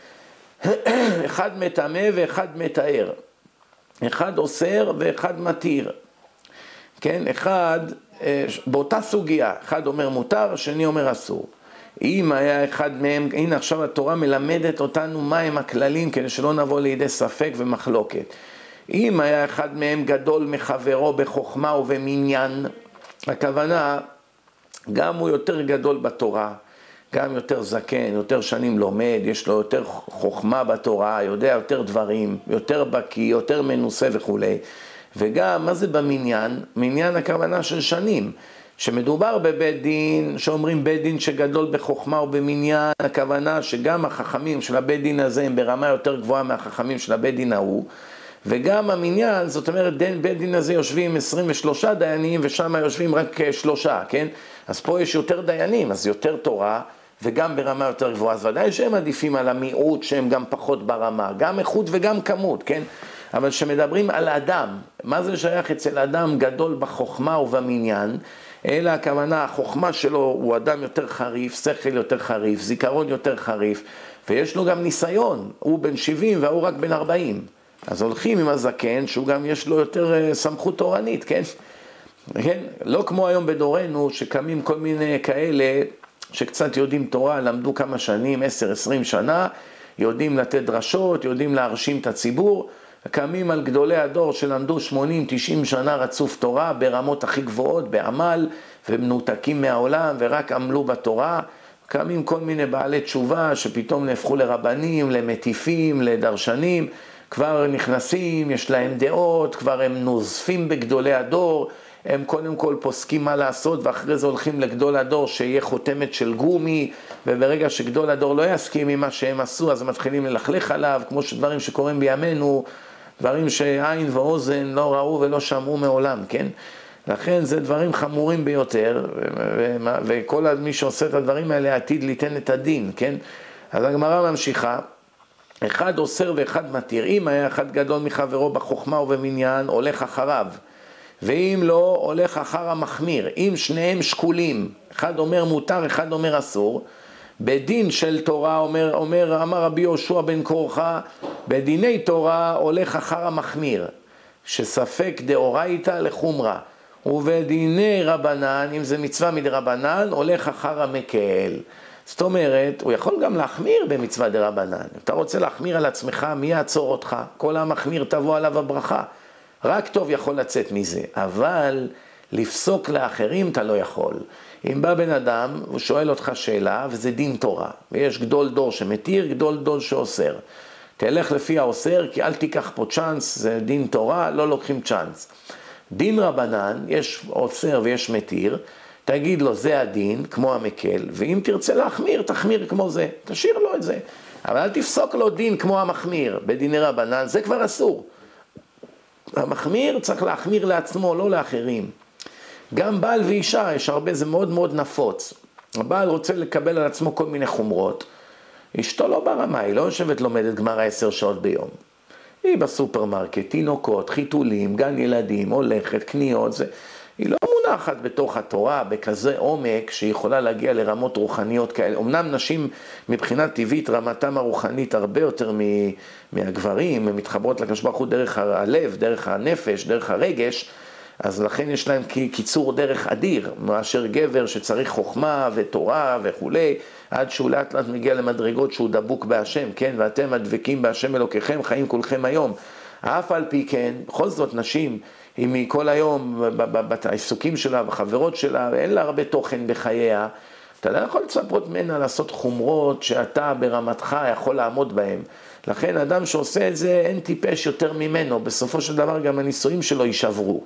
אחד מטמא ואחד מתאר. אחד אוסר ואחד מתיר. כן? אחד, באותה סוגיה, אחד אומר מותר, שני אומר אסור. אם היה אחד מהם, הנה עכשיו התורה מלמדת אותנו מהם הכללים, כדי שלא נבוא לידי ספק ומחלוקת. אם היה אחד מהם גדול מחברו בחוכמה ובמניין, הכוונה, גם הוא יותר גדול בתורה, גם יותר זקן, יותר שנים לומד, יש לו יותר חוכמה בתורה, יודע יותר דברים, יותר בקי, יותר מנוסה וכו'. וגם, מה זה במניין? מניין הכוונה של שנים. שמדובר בבית דין, שאומרים בית דין שגדול בחוכמה או במניין, הכוונה שגם החכמים של הבית דין הזה הם ברמה יותר גבוהה מהחכמים של הבית דין ההוא, וגם המניין, זאת אומרת, דין, בית דין הזה יושבים עשרים ושלושה דיינים, ושם יושבים רק שלושה, כן? אז פה יש יותר דיינים, אז יותר תורה, וגם ברמה יותר גבוהה. אז ודאי שהם עדיפים על המיעוט, שהם גם פחות ברמה, גם איכות וגם כמות, כן? אבל שמדברים על אדם, מה זה שייך אצל אדם גדול בחוכמה ובמניין? אלא הכוונה, החוכמה שלו הוא אדם יותר חריף, שכל יותר חריף, זיכרון יותר חריף, ויש לו גם ניסיון, הוא בן שבעים והוא רק בן ארבעים. אז הולכים עם הזקן, שהוא גם יש לו יותר סמכות תורנית, כן? כן? לא כמו היום בדורנו, שקמים כל מיני כאלה, שקצת יודעים תורה, למדו כמה שנים, עשר עשרים שנה, יודעים לתת דרשות, יודעים להרשים את הציבור, קמים על גדולי הדור שלמדו שמונים תשעים שנה רצוף תורה, ברמות הכי גבוהות, בעמל, ומנותקים מהעולם, ורק עמלו בתורה. קמים כל מיני בעלי תשובה, שפתאום נהפכו לרבנים, למטיפים, לדרשנים, כבר נכנסים, יש להם דעות, כבר הם נוזפים בגדולי הדור, הם קודם כל פוסקים מה לעשות, ואחרי זה הולכים לגדול הדור שיהיה חותמת של גומי, וברגע שגדול הדור לא יסכים עם מה שהם עשו, אז הם מתחילים ללכלך עליו, כמו שדברים שקורים בימינו, דברים שעין ואוזן לא ראו ולא שמעו מעולם, כן? לכן זה דברים חמורים ביותר, וכל מי שעושה את הדברים האלה עתיד ליתן את הדין, כן? אז הגמרא ממשיכה, אחד אוסר ואחד מתיר, אם היה אחד גדול מחברו בחוכמה ובמניין, הולך אחריו, ואם לא, הולך אחר המחמיר. אם שניהם שקולים, אחד אומר מותר, אחד אומר אסור, בדין של תורה, אומר, אומר, אמר רבי יהושע בן קורחה, בדיני תורה הולך אחר המחמיר, שספק דאורייתא לחומרה, ובדיני רבנן, אם זה מצווה מדרבנן, הולך אחר המקל. זאת אומרת, הוא יכול גם להחמיר במצווה דרבנן. אתה רוצה להחמיר על עצמך, מי יעצור אותך? כל המחמיר תבוא עליו הברכה. רק טוב יכול לצאת מזה, אבל לפסוק לאחרים אתה לא יכול. אם בא בן אדם, הוא שואל אותך שאלה, וזה דין תורה, ויש גדול דור שמתיר, גדול דור שאוסר. תלך לפי האוסר, כי אל תיקח פה צ'אנס, זה דין תורה, לא לוקחים צ'אנס. דין רבנן, יש אוסר ויש מתיר, תגיד לו זה הדין, כמו המקל, ואם תרצה להחמיר, תחמיר כמו זה, תשאיר לו את זה. אבל אל תפסוק לו דין כמו המחמיר, בדיני רבנן, זה כבר אסור. המחמיר צריך להחמיר לעצמו, לא לאחרים. גם בעל ואישה, יש הרבה, זה מאוד מאוד נפוץ. הבעל רוצה לקבל על עצמו כל מיני חומרות. אשתו לא ברמה, היא לא יושבת לומדת גמרא עשר שעות ביום. היא בסופרמרקט, תינוקות, חיתולים, גן ילדים, הולכת, קניות, זה... היא לא מונחת בתוך התורה בכזה עומק שהיא יכולה להגיע לרמות רוחניות כאלה. אמנם נשים מבחינת טבעית רמתם הרוחנית הרבה יותר מהגברים, הן מתחברות לקדוש ברוך הוא דרך הלב, דרך הנפש, דרך הרגש, אז לכן יש להם קיצור דרך אדיר, מאשר גבר שצריך חוכמה ותורה וכולי, עד שהוא לאט לאט מגיע למדרגות שהוא דבוק בהשם, כן? ואתם הדבקים בהשם אלוקיכם, חיים כולכם היום. אף על פי כן, בכל זאת נשים, אם היא כל היום בעיסוקים שלה וחברות שלה, ואין לה הרבה תוכן בחייה, אתה לא יכול לצפות ממנה לעשות חומרות שאתה ברמתך יכול לעמוד בהן. לכן אדם שעושה את זה, אין טיפש יותר ממנו, בסופו של דבר גם הנישואים שלו יישברו.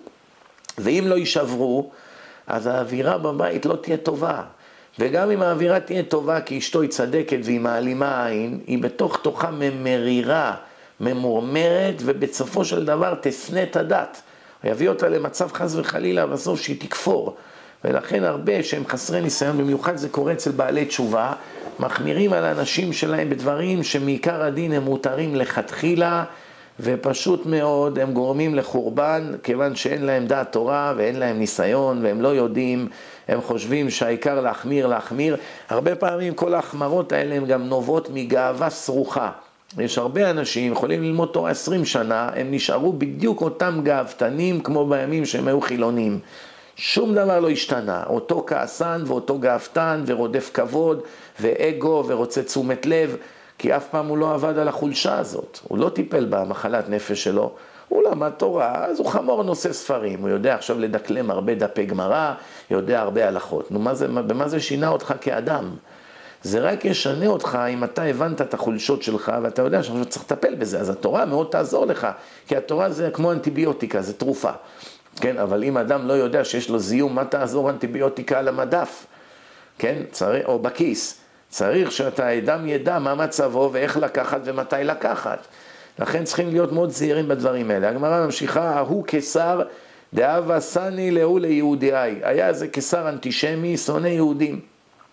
ואם לא יישברו, אז האווירה בבית לא תהיה טובה. וגם אם האווירה תהיה טובה, כי אשתו היא צדקת והיא מעלימה עין, היא בתוך תוכה ממרירה, ממורמרת, ובסופו של דבר תסנה את הדת. יביא אותה למצב חס וחלילה, בסוף שהיא תכפור. ולכן הרבה שהם חסרי ניסיון, במיוחד זה קורה אצל בעלי תשובה, מחמירים על האנשים שלהם בדברים שמעיקר הדין הם מותרים לכתחילה, ופשוט מאוד הם גורמים לחורבן, כיוון שאין להם דעת תורה ואין להם ניסיון, והם לא יודעים, הם חושבים שהעיקר להחמיר, להחמיר. הרבה פעמים כל ההחמרות האלה הם גם נובעות מגאווה סרוחה. יש הרבה אנשים יכולים ללמוד תורה עשרים שנה, הם נשארו בדיוק אותם גאוותנים כמו בימים שהם היו חילונים. שום דבר לא השתנה, אותו כעסן ואותו גאוותן ורודף כבוד ואגו ורוצה תשומת לב, כי אף פעם הוא לא עבד על החולשה הזאת, הוא לא טיפל במחלת נפש שלו, הוא למד תורה, אז הוא חמור נושא ספרים, הוא יודע עכשיו לדקלם הרבה דפי גמרא, יודע הרבה הלכות. נו, מה זה, במה זה שינה אותך כאדם? זה רק ישנה אותך אם אתה הבנת את החולשות שלך, ואתה יודע שעכשיו צריך לטפל בזה, אז התורה מאוד תעזור לך, כי התורה זה כמו אנטיביוטיקה, זה תרופה. כן, אבל אם אדם לא יודע שיש לו זיום, מה תעזור אנטיביוטיקה על המדף? כן, צריך, או בכיס. צריך שאתה אדם ידע מה מצבו ואיך לקחת ומתי לקחת. לכן צריכים להיות מאוד זהירים בדברים האלה. הגמרא ממשיכה, ההוא קיסר דאבה סני לאו ליהודיי. היה איזה קיסר אנטישמי, שונא יהודים.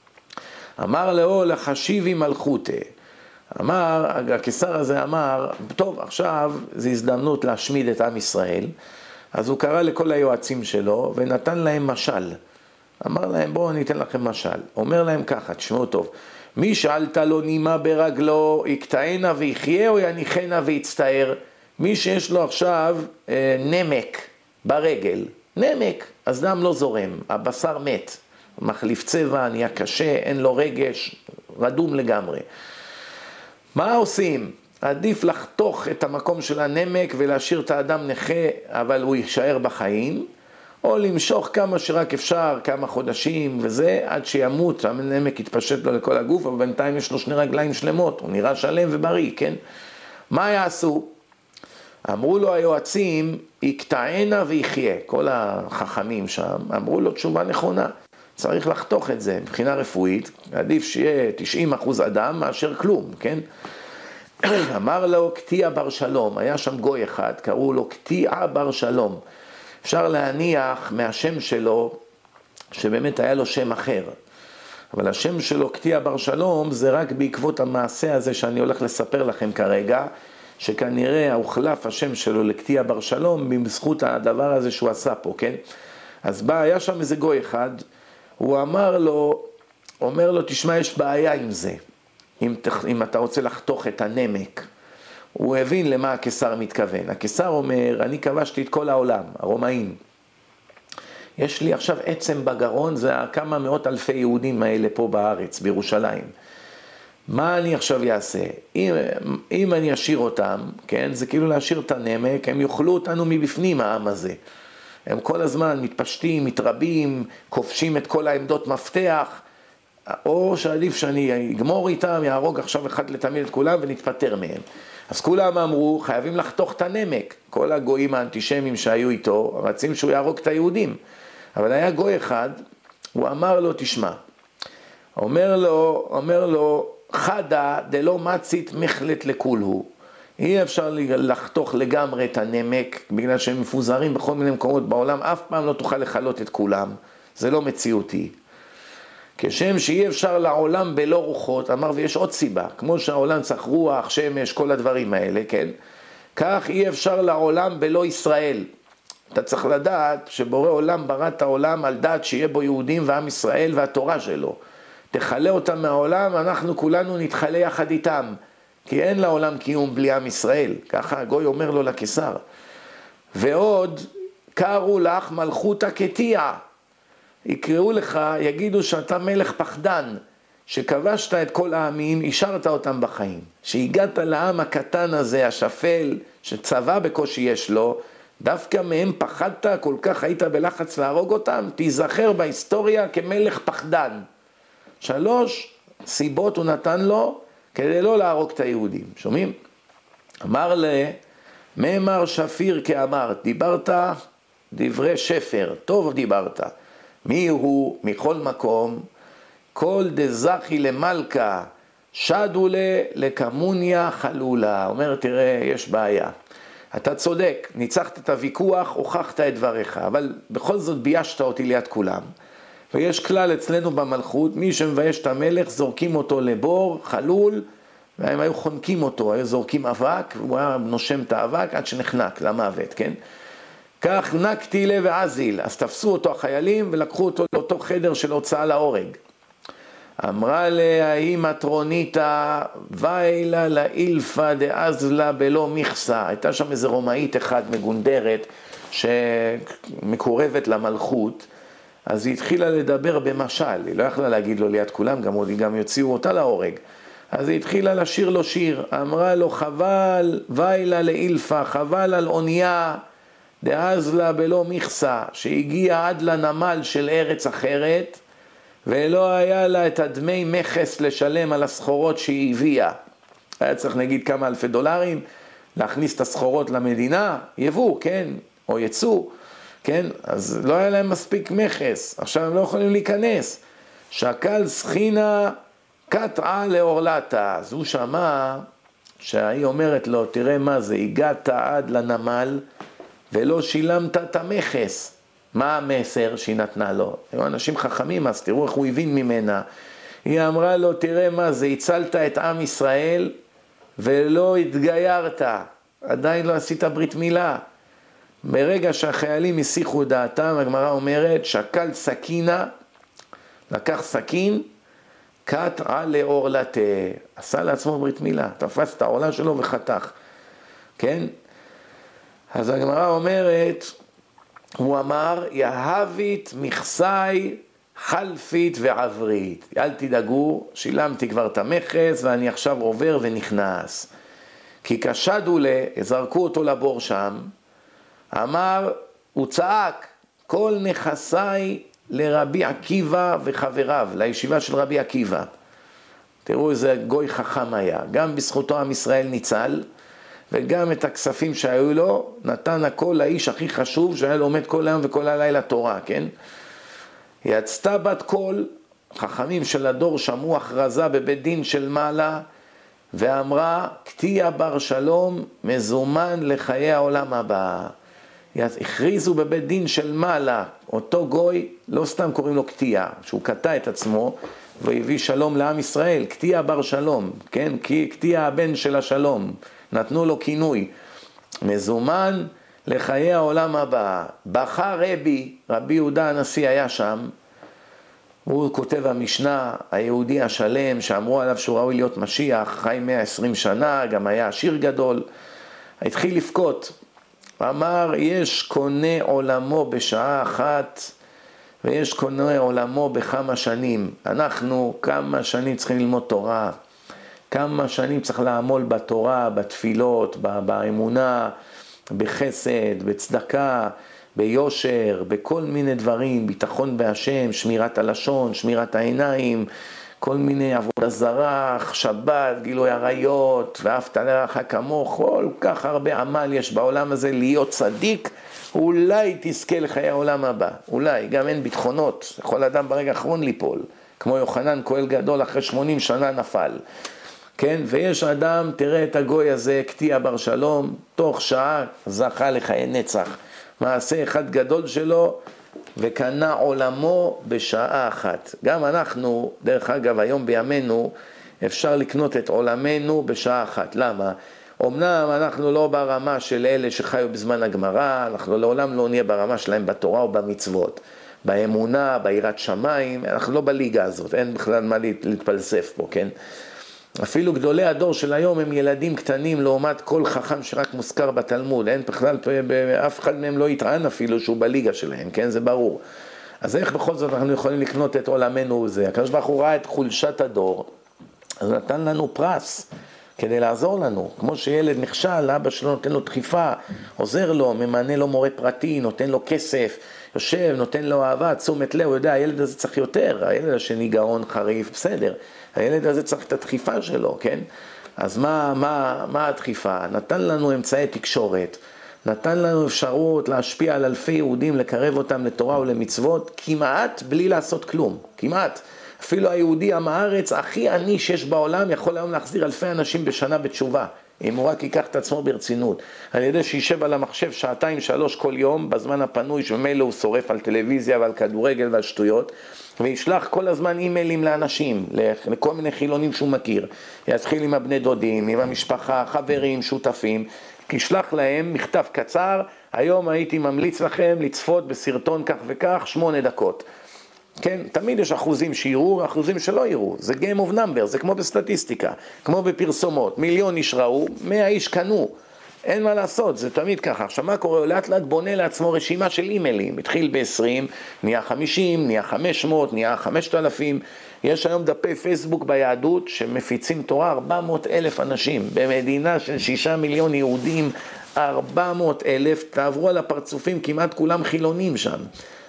אמר לאו לחשיבי מלכותה. אמר, הקיסר הזה אמר, טוב, עכשיו זו הזדמנות להשמיד את עם ישראל. אז הוא קרא לכל היועצים שלו ונתן להם משל. אמר להם, בואו ניתן לכם משל. אומר להם ככה, תשמעו טוב. מי שאלת לו נימה ברגלו, יקטענה ויחיה או יניחנה ויצטער. מי שיש לו עכשיו אה, נמק ברגל, נמק, אז דם לא זורם, הבשר מת, מחליף צבע, נהיה קשה, אין לו רגש, רדום לגמרי. מה עושים? עדיף לחתוך את המקום של הנמק ולהשאיר את האדם נכה, אבל הוא יישאר בחיים, או למשוך כמה שרק אפשר, כמה חודשים וזה, עד שימות, הנמק יתפשט לו לכל הגוף, אבל בינתיים יש לו שני רגליים שלמות, הוא נראה שלם ובריא, כן? מה יעשו? אמרו לו היועצים, יקטענה ויחיה, כל החכמים שם, אמרו לו תשובה נכונה, צריך לחתוך את זה מבחינה רפואית, עדיף שיהיה תשעים אחוז אדם מאשר כלום, כן? אמר לו קטיע בר שלום, היה שם גוי אחד, קראו לו קטיע בר שלום, אפשר להניח מהשם שלו, שבאמת היה לו שם אחר, אבל השם שלו קטיע בר שלום, זה רק בעקבות המעשה הזה שאני הולך לספר לכם כרגע, שכנראה הוחלף השם שלו לקטיע בר שלום, בזכות הדבר הזה שהוא עשה פה, כן? אז בא, היה שם איזה גוי אחד, הוא אמר לו, אומר לו, תשמע, יש בעיה עם זה, אם, אם אתה רוצה לחתוך את הנמק. הוא הבין למה הקיסר מתכוון. הקיסר אומר, אני כבשתי את כל העולם, הרומאים. יש לי עכשיו עצם בגרון, זה כמה מאות אלפי יהודים האלה פה בארץ, בירושלים. מה אני עכשיו אעשה? אם, אם אני אשאיר אותם, כן, זה כאילו להשאיר את הנמק, הם יאכלו אותנו מבפנים, העם הזה. הם כל הזמן מתפשטים, מתרבים, כובשים את כל העמדות מפתח, או שעדיף שאני אגמור איתם, יהרוג עכשיו אחד לתמיד את כולם ונתפטר מהם. אז כולם אמרו, חייבים לחתוך את הנמק. כל הגויים האנטישמים שהיו איתו, רצים שהוא יהרוג את היהודים. אבל היה גוי אחד, הוא אמר לו, תשמע, אומר לו, אומר לו, חדה דלא מצית מחלת לכולהו. אי אפשר לחתוך לגמרי את הנמק, בגלל שהם מפוזרים בכל מיני מקומות בעולם, אף פעם לא תוכל לחלות את כולם. זה לא מציאותי. כשם שאי אפשר לעולם בלא רוחות, אמר ויש עוד סיבה, כמו שהעולם צריך רוח, שמש, כל הדברים האלה, כן? כך אי אפשר לעולם בלא ישראל. אתה צריך לדעת שבורא עולם ברא את העולם על דעת שיהיה בו יהודים ועם ישראל והתורה שלו. תחלה אותם מהעולם, אנחנו כולנו נתחלה יחד איתם, כי אין לעולם קיום בלי עם ישראל. ככה הגוי אומר לו לקיסר. ועוד, קראו לך מלכותא קטיע. יקראו לך, יגידו שאתה מלך פחדן, שכבשת את כל העמים, השארת אותם בחיים. שהגעת לעם הקטן הזה, השפל, שצבא בקושי יש לו, דווקא מהם פחדת, כל כך היית בלחץ להרוג אותם, תיזכר בהיסטוריה כמלך פחדן. שלוש סיבות הוא נתן לו, כדי לא להרוג את היהודים. שומעים? אמר לה, מאמר שפיר כאמרת, דיברת דברי שפר, טוב דיברת. מי הוא מכל מקום? כל דזכי למלכה, שדו לה לקמוניה חלולה. אומר, תראה, יש בעיה. אתה צודק, ניצחת את הוויכוח, הוכחת את דבריך, אבל בכל זאת ביישת אותי ליד כולם. ויש כלל אצלנו במלכות, מי שמבייש את המלך, זורקים אותו לבור, חלול, והם היו חונקים אותו, היו זורקים אבק, והוא היה נושם את האבק עד שנחנק למוות, כן? כך נקתי לה ועזיל, אז תפסו אותו החיילים ולקחו אותו לאותו חדר של הוצאה להורג. אמרה לה, היא מטרוניתה, ויילה לאילפה דאזלה בלא מכסה. הייתה שם איזו רומאית אחת מגונדרת, שמקורבת למלכות, אז היא התחילה לדבר במשל, היא לא יכלה להגיד לו ליד כולם, גם עוד גם יוציאו אותה להורג. אז היא התחילה לשיר לו שיר, אמרה לו חבל, ויילה לאילפה, חבל על אונייה, דאזלה בלא מכסה, שהגיעה עד לנמל של ארץ אחרת, ולא היה לה את הדמי מכס לשלם על הסחורות שהיא הביאה. היה צריך נגיד כמה אלפי דולרים, להכניס את הסחורות למדינה, יבוא, כן, או יצוא, כן, אז לא היה להם מספיק מכס, עכשיו הם לא יכולים להיכנס. שקל סחינה קטעה לאורלתה, אז הוא שמע שהיא אומרת לו, תראה מה זה, הגעת עד לנמל ולא שילמת את המכס. מה המסר שהיא נתנה לו? הם אנשים חכמים, אז תראו איך הוא הבין ממנה. היא אמרה לו, תראה מה זה, הצלת את עם ישראל ולא התגיירת, עדיין לא עשית ברית מילה. ברגע שהחיילים הסיחו דעתם, הגמרא אומרת, שקל סכינה, לקח סכין, קטעה לאורלתה, עשה לעצמו ברית מילה, תפס את העולה שלו וחתך, כן? אז הגמרא אומרת, הוא אמר, יהבית מכסי חלפית ועברית, אל תדאגו, שילמתי כבר את המכס ואני עכשיו עובר ונכנס. כי כשדו לה, זרקו אותו לבור שם, אמר, הוא צעק, כל נכסי לרבי עקיבא וחבריו, לישיבה של רבי עקיבא. תראו איזה גוי חכם היה, גם בזכותו עם ישראל ניצל, וגם את הכספים שהיו לו, נתן הכל לאיש הכי חשוב, שהיה לומד כל היום וכל הלילה תורה, כן? יצתה בת קול, חכמים של הדור שמעו הכרזה בבית דין של מעלה, ואמרה, קטיה בר שלום מזומן לחיי העולם הבא. הכריזו בבית דין של מעלה, אותו גוי, לא סתם קוראים לו קטיה, שהוא קטע את עצמו, והביא שלום לעם ישראל, קטיה בר שלום, כן? כי קטיה הבן של השלום, נתנו לו כינוי, מזומן לחיי העולם הבא. בכה רבי, רבי יהודה הנשיא היה שם, הוא כותב המשנה, היהודי השלם, שאמרו עליו שהוא ראוי להיות משיח, חי מאה ועשרים שנה, גם היה עשיר גדול, התחיל לבכות, אמר, יש קונה עולמו בשעה אחת, ויש קונה עולמו בכמה שנים. אנחנו כמה שנים צריכים ללמוד תורה, כמה שנים צריך לעמול בתורה, בתפילות, באמונה, בחסד, בצדקה, ביושר, בכל מיני דברים, ביטחון בהשם, שמירת הלשון, שמירת העיניים, כל מיני עבודה זרה, שבת, גילוי עריות, ואהבת לרעך כמוך, כל כך הרבה עמל יש בעולם הזה להיות צדיק, אולי תזכה לחיי העולם הבא, אולי, גם אין ביטחונות, יכול אדם ברגע האחרון ליפול, כמו יוחנן כהן גדול אחרי שמונים שנה נפל, כן, ויש אדם, תראה את הגוי הזה, קטיה בר שלום, תוך שעה זכה לחיי נצח, מעשה אחד גדול שלו, וקנה עולמו בשעה אחת. גם אנחנו, דרך אגב, היום בימינו, אפשר לקנות את עולמנו בשעה אחת. למה? אמנם אנחנו לא ברמה של אלה שחיו בזמן הגמרא, אנחנו לעולם לא נהיה ברמה שלהם בתורה או במצוות. באמונה, ביראת שמיים, אנחנו לא בליגה הזאת, אין בכלל מה להתפלסף פה, כן? אפילו גדולי הדור של היום הם ילדים קטנים לעומת כל חכם שרק מוזכר בתלמוד, אין בכלל, אף אחד מהם לא יטען אפילו שהוא בליגה שלהם, כן, זה ברור. אז איך בכל זאת אנחנו יכולים לקנות את עולמנו זה? הקדוש ברוך הוא ראה את חולשת הדור, אז נתן לנו פרס כדי לעזור לנו, כמו שילד נכשל, אבא שלו נותן לו דחיפה, עוזר לו, ממנה לו מורה פרטי, נותן לו כסף, יושב, נותן לו אהבה, תשומת לב, הוא יודע, הילד הזה צריך יותר, הילד השני גאון חריף, בסדר, הילד הזה צריך את הדחיפה שלו, כן? אז מה, מה, מה הדחיפה? נתן לנו אמצעי תקשורת, נתן לנו אפשרות להשפיע על אלפי יהודים, לקרב אותם לתורה ולמצוות, כמעט בלי לעשות כלום, כמעט. אפילו היהודי עם הארץ הכי עני שיש בעולם יכול היום להחזיר אלפי אנשים בשנה בתשובה, אם הוא רק ייקח את עצמו ברצינות. על ידי שישב על המחשב שעתיים שלוש כל יום, בזמן הפנוי שממילא הוא שורף על טלוויזיה ועל כדורגל ועל שטויות, וישלח כל הזמן אימיילים לאנשים, לכל מיני חילונים שהוא מכיר. יתחיל עם הבני דודים, עם המשפחה, חברים, שותפים, ישלח להם מכתב קצר, היום הייתי ממליץ לכם לצפות בסרטון כך וכך, שמונה דקות. כן, תמיד יש אחוזים שיראו, אחוזים שלא יראו, זה game of numbers, זה כמו בסטטיסטיקה, כמו בפרסומות, מיליון איש ראו, מאה איש קנו, אין מה לעשות, זה תמיד ככה. עכשיו מה קורה? לאט לאט בונה לעצמו רשימה של אימיילים, התחיל ב-עשרים, נהיה חמישים, נהיה חמש מאות, נהיה חמשת אלפים, יש היום דפי פייסבוק ביהדות שמפיצים תורה ארבע מאות אלף אנשים, במדינה של שישה מיליון יהודים, ארבע מאות אלף, תעברו על הפרצופים, כמעט כולם חילונים שם.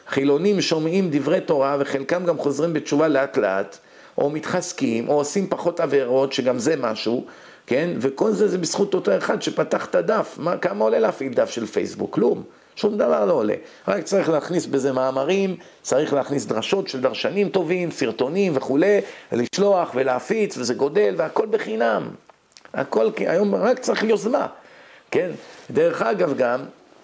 חילונים שומעים דברי תורה וחלקם גם חוזרים בתשובה לאט לאט, או מתחזקים, או עושים פחות עבירות, שגם זה משהו, כן? וכל זה זה בזכות אותו אחד שפתח את הדף. מה, כמה עולה להפעיל דף של פייסבוק? כלום. שום דבר לא עולה. רק צריך להכניס בזה מאמרים, צריך להכניס דרשות של דרשנים טובים, סרטונים וכו', לשלוח ולהפיץ, וזה גודל, והכל בחינם. הכל, היום רק צריך יוזמה, כן? דרך אגב גם,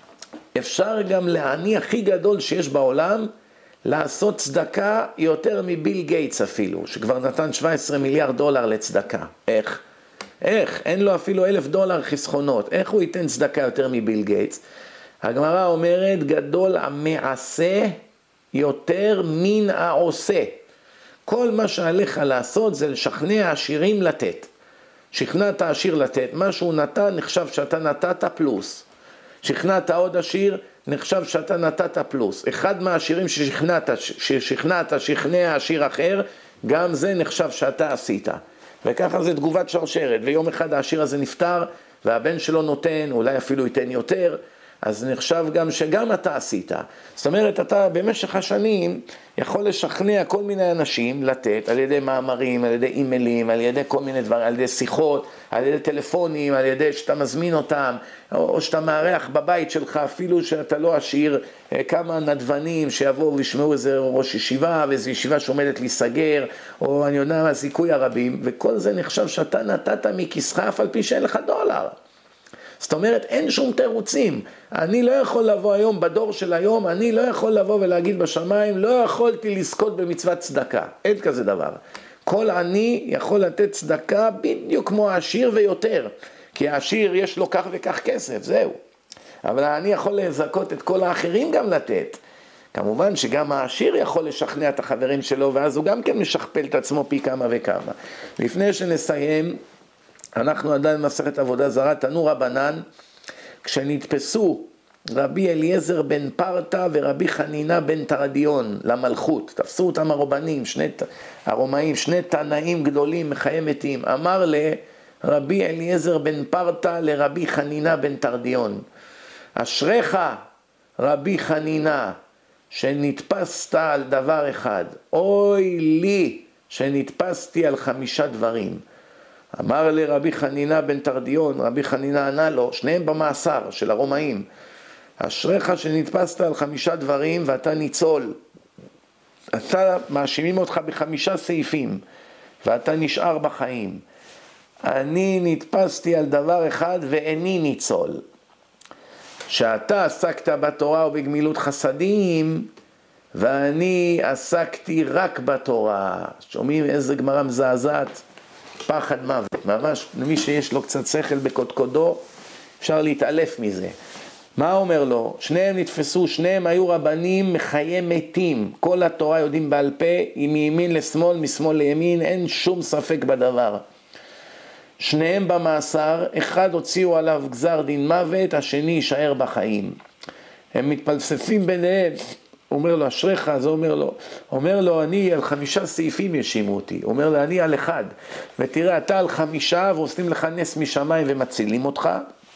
אפשר גם לעני הכי גדול שיש בעולם, לעשות צדקה יותר מביל גייטס אפילו, שכבר נתן שבע עשרה מיליארד דולר לצדקה. איך? איך? אין לו אפילו אלף דולר חסכונות. איך הוא ייתן צדקה יותר מביל גייטס? הגמרא אומרת, גדול המעשה יותר מן העושה. כל מה שעליך לעשות זה לשכנע עשירים לתת. שכנעת עשיר לתת, מה שהוא נתן נחשב שאתה נתת פלוס. שכנעת עוד עשיר, נחשב שאתה נתת פלוס. אחד מהעשירים ששכנעת, ששכנעת שכנע עשיר אחר, גם זה נחשב שאתה עשית. וככה זה תגובת שרשרת, ויום אחד העשיר הזה נפטר, והבן שלו נותן, אולי אפילו ייתן יותר, אז נחשב גם שגם אתה עשית. זאת אומרת, אתה במשך השנים יכול לשכנע כל מיני אנשים לתת, על ידי מאמרים, על ידי אימיילים, על ידי כל מיני דברים, על ידי שיחות, על ידי טלפונים, על ידי שאתה מזמין אותם, או שאתה מארח בבית שלך, אפילו שאתה לא עשיר, כמה נדבנים שיבואו וישמעו איזה ראש ישיבה, ואיזו ישיבה שעומדת להיסגר, או אני יודע מה, זיכוי הרבים, וכל זה נחשב שאתה נתת מכיסך, אף על פי שאין לך דולר. זאת אומרת, אין שום תירוצים. אני לא יכול לבוא היום, בדור של היום, אני לא יכול לבוא ולהגיד בשמיים, לא יכולתי לזכות במצוות צדקה. אין כזה דבר. כל עני יכול לתת צדקה בדיוק כמו העשיר ויותר. כי העשיר יש לו כך וכך כסף, זהו. אבל העני יכול לזכות את כל האחרים גם לתת. כמובן שגם העשיר יכול לשכנע את החברים שלו, ואז הוא גם כן משכפל את עצמו פי כמה וכמה. לפני שנסיים, אנחנו עדיין במסכת עבודה זרה, תנו רבנן, כשנתפסו רבי אליעזר בן פרטה ורבי חנינה בן תרדיון למלכות, תפסו אותם הרבנים, שני הרומאים, שני תנאים גדולים מחיי מתים, אמר לרבי אליעזר בן פרטה לרבי חנינה בן תרדיון, אשריך רבי חנינה שנתפסת על דבר אחד, אוי לי שנתפסתי על חמישה דברים. אמר לרבי חנינה בן תרדיון, רבי חנינה ענה לו, שניהם במאסר של הרומאים, אשריך שנתפסת על חמישה דברים ואתה ניצול. אתה מאשימים אותך בחמישה סעיפים ואתה נשאר בחיים. אני נתפסתי על דבר אחד ואיני ניצול. שאתה עסקת בתורה ובגמילות חסדים ואני עסקתי רק בתורה. שומעים איזה גמרא מזעזעת? פחד מוות, ממש מי שיש לו קצת שכל בקודקודו, אפשר להתעלף מזה. מה אומר לו? שניהם נתפסו, שניהם היו רבנים מחיי מתים, כל התורה יודעים בעל פה, מימין לשמאל, משמאל לימין, אין שום ספק בדבר. שניהם במאסר, אחד הוציאו עליו גזר דין מוות, השני יישאר בחיים. הם מתפלספים ביניהם, הוא אומר לו, אשריך, אז הוא אומר לו, אומר לו, אני על חמישה סעיפים ישימו אותי, הוא אומר לו, אני על אחד, ותראה, אתה על חמישה, ועושים לך נס משמיים ומצילים אותך,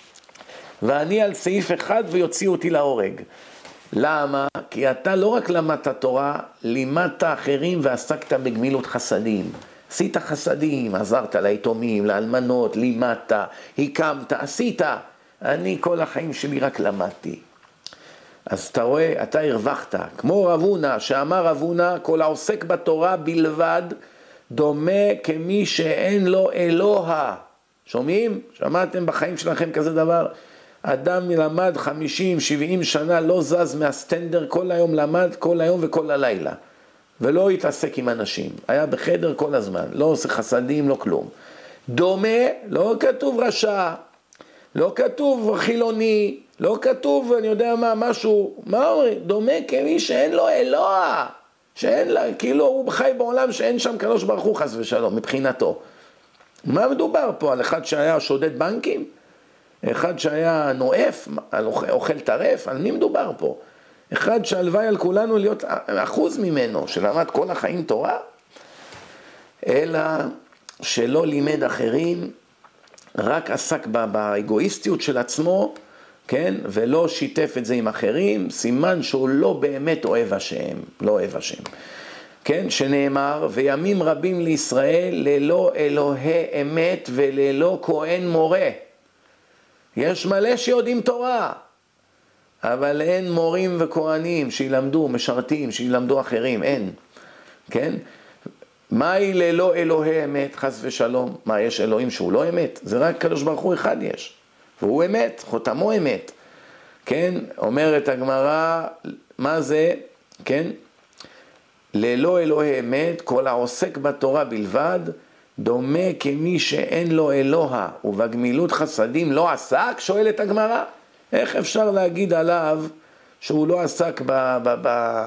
ואני על סעיף אחד ויוציאו אותי להורג. למה? כי אתה לא רק למדת תורה, לימדת אחרים ועסקת בגמילות חסדים. עשית חסדים, עזרת ליתומים, לאלמנות, לימדת, הקמת, עשית. אני כל החיים שלי רק למדתי. אז אתה רואה, אתה הרווחת. כמו רב הונא, שאמר רב הונא, כל העוסק בתורה בלבד, דומה כמי שאין לו אלוה. שומעים? שמעתם בחיים שלכם כזה דבר? אדם למד חמישים שבעים שנה, לא זז מהסטנדר, כל היום למד, כל היום וכל הלילה. ולא התעסק עם אנשים. היה בחדר כל הזמן, לא עושה חסדים, לא כלום. דומה, לא כתוב רשע, לא כתוב חילוני, לא כתוב, אני יודע מה, משהו, מה אומרים? דומה כמי שאין לו אלוה, שאין לה, כאילו הוא חי בעולם שאין שם קדוש ברוך הוא חס ושלום, מבחינתו. מה מדובר פה? על אחד שהיה שודד בנקים? אחד שהיה נואף, על אוכל טרף? על מי מדובר פה? אחד שהלוואי על כולנו להיות אחוז ממנו, שלמד כל החיים תורה, אלא שלא לימד אחרים, רק עסק באגואיסטיות של עצמו, כן? ולא שיתף את זה עם אחרים, סימן שהוא לא באמת אוהב השם, לא אוהב השם. כן? שנאמר, וימים רבים לישראל ללא אלוהי אמת וללא כהן מורה. יש מלא שיודעים תורה, אבל אין מורים וכהנים שילמדו, משרתים, שילמדו אחרים, אין. כן? מהי ללא אלוהי אמת, חס ושלום? מה, יש אלוהים שהוא לא אמת? זה רק קדוש ברוך הוא אחד יש. והוא אמת, חותמו אמת. כן? אומרת הגמרא, מה זה? כן? ללא אלוהי אמת, כל העוסק בתורה בלבד, דומה כמי שאין לו אלוה, ובגמילות חסדים לא עסק, שואלת הגמרא. איך אפשר להגיד עליו שהוא לא עסק ב... ב, ב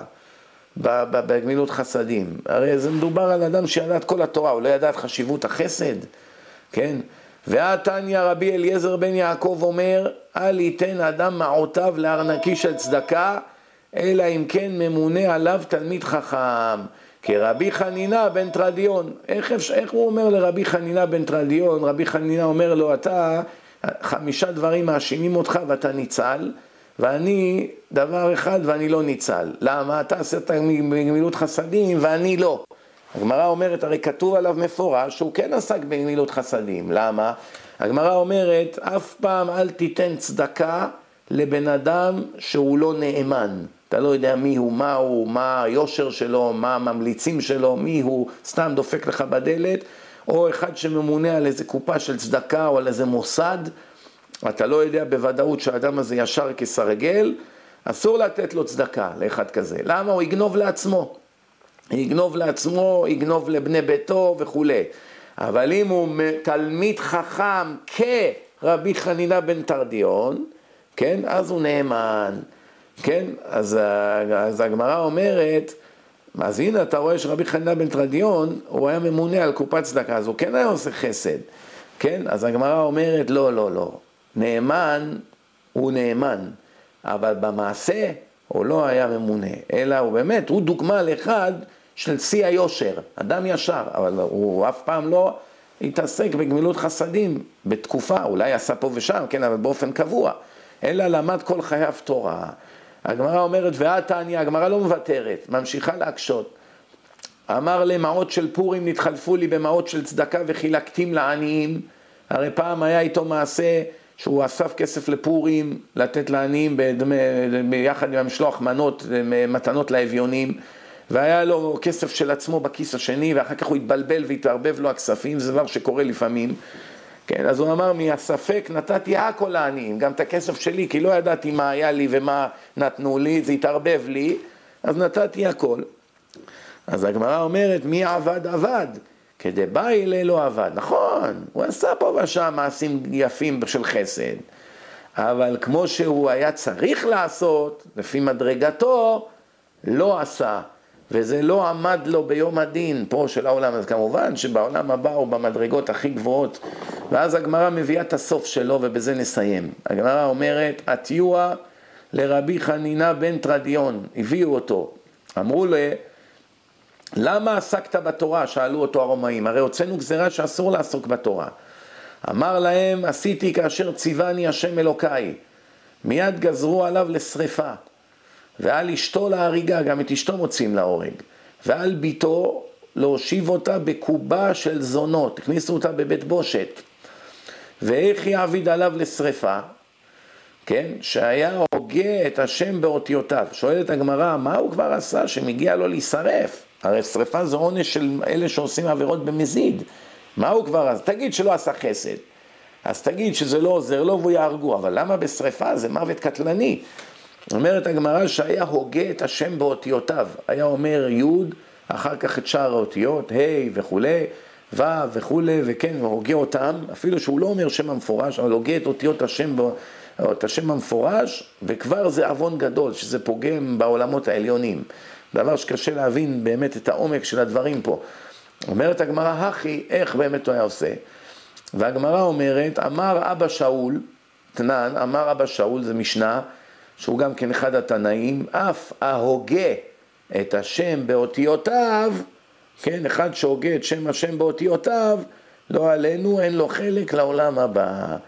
בגמילות חסדים? הרי זה מדובר על אדם שידע את כל התורה, הוא לא ידע את חשיבות החסד, כן? והתניא רבי אליעזר בן יעקב אומר, אל ייתן אדם מעותיו לארנקי של צדקה, אלא אם כן ממונה עליו תלמיד חכם, כרבי חנינה בן טרדיון. איך, איך הוא אומר לרבי חנינה בן טרדיון? רבי חנינה אומר לו, אתה חמישה דברים מאשימים אותך ואתה ניצל, ואני דבר אחד ואני לא ניצל. למה? אתה עשית בגמילות חסדים ואני לא. הגמרא אומרת, הרי כתוב עליו מפורש שהוא כן עסק בגמילות חסדים. למה? הגמרא אומרת, אף פעם אל תיתן צדקה לבן אדם שהוא לא נאמן. אתה לא יודע מי הוא, מה הוא, מה היושר שלו, מה הממליצים שלו, מי הוא, סתם דופק לך בדלת, או אחד שממונה על איזה קופה של צדקה או על איזה מוסד, אתה לא יודע בוודאות שהאדם הזה ישר כסרגל, אסור לתת לו צדקה לאחד כזה. למה? הוא יגנוב לעצמו. יגנוב לעצמו, יגנוב לבני ביתו וכו'. אבל אם הוא תלמיד חכם כרבי חנינה בן טרדיון, כן? אז הוא נאמן. כן? אז, אז הגמרא אומרת, אז הנה אתה רואה שרבי חנינה בן טרדיון, הוא היה ממונה על קופת צדקה, אז הוא כן היה עושה חסד. כן? אז הגמרא אומרת, לא, לא, לא. נאמן הוא נאמן, אבל במעשה הוא לא היה ממונה, אלא הוא באמת, הוא דוגמה לאחד של שיא היושר, אדם ישר, אבל הוא אף פעם לא התעסק בגמילות חסדים בתקופה, אולי עשה פה ושם, כן, אבל באופן קבוע, אלא למד כל חייו תורה. הגמרא אומרת, והתניא, הגמרא לא מוותרת, ממשיכה להקשות. אמר למעות של פורים נתחלפו לי במעות של צדקה וחילקתים לעניים. הרי פעם היה איתו מעשה שהוא אסף כסף לפורים, לתת לעניים ביחד עם המשלוח מנות, מתנות לאביונים, והיה לו כסף של עצמו בכיס השני, ואחר כך הוא התבלבל והתערבב לו הכספים, זה דבר שקורה לפעמים. כן, אז הוא אמר, מהספק נתתי הכל לעניים, גם את הכסף שלי, כי לא ידעתי מה היה לי ומה נתנו לי, זה התערבב לי, אז נתתי הכל. אז הגמרא אומרת, מי עבד עבד? כדי באי אלה לא עבד. נכון, הוא עשה פה ושם מעשים יפים של חסד, אבל כמו שהוא היה צריך לעשות, לפי מדרגתו, לא עשה, וזה לא עמד לו ביום הדין פה של העולם. אז כמובן שבעולם הבא הוא במדרגות הכי גבוהות, ואז הגמרא מביאה את הסוף שלו, ובזה נסיים. הגמרא אומרת, עטיוה לרבי חנינה בן טרדיון, הביאו אותו, אמרו לו, למה עסקת בתורה? שאלו אותו הרומאים, הרי הוצאנו גזירה שאסור לעסוק בתורה. אמר להם, עשיתי כאשר ציווני השם אלוקיי. מיד גזרו עליו לשריפה, ועל אשתו להריגה, גם את אשתו מוצאים להורג, ועל ביתו להושיב אותה בקובה של זונות, הכניסו אותה בבית בושת. ואיך יעביד עליו לשריפה? כן, שהיה הוגה את השם באותיותיו. שואלת הגמרא, מה הוא כבר עשה שמגיע לו להישרף? הרי שריפה זה עונש של אלה שעושים עבירות במזיד. מה הוא כבר עשה? תגיד שלא עשה חסד. אז תגיד שזה לא עוזר לו והוא יהרגו, אבל למה בשריפה? זה מוות קטלני. אומרת הגמרא שהיה הוגה את השם באותיותיו. היה אומר י', אחר כך את שאר האותיות, ה' וכו', ו' וכו', וכן, הוא הוגה אותם, אפילו שהוא לא אומר שם המפורש, אבל הוגה את אותיות השם, את השם המפורש, וכבר זה אבון גדול, שזה פוגם בעולמות העליונים. דבר שקשה להבין באמת את העומק של הדברים פה. אומרת הגמרא, הכי, איך באמת הוא היה עושה? והגמרא אומרת, אמר אבא שאול, תנן, אמר אבא שאול, זה משנה, שהוא גם כן אחד התנאים, אף ההוגה את השם באותיותיו, כן, אחד שהוגה את שם השם באותיותיו, לא עלינו, אין לו חלק לעולם הבא.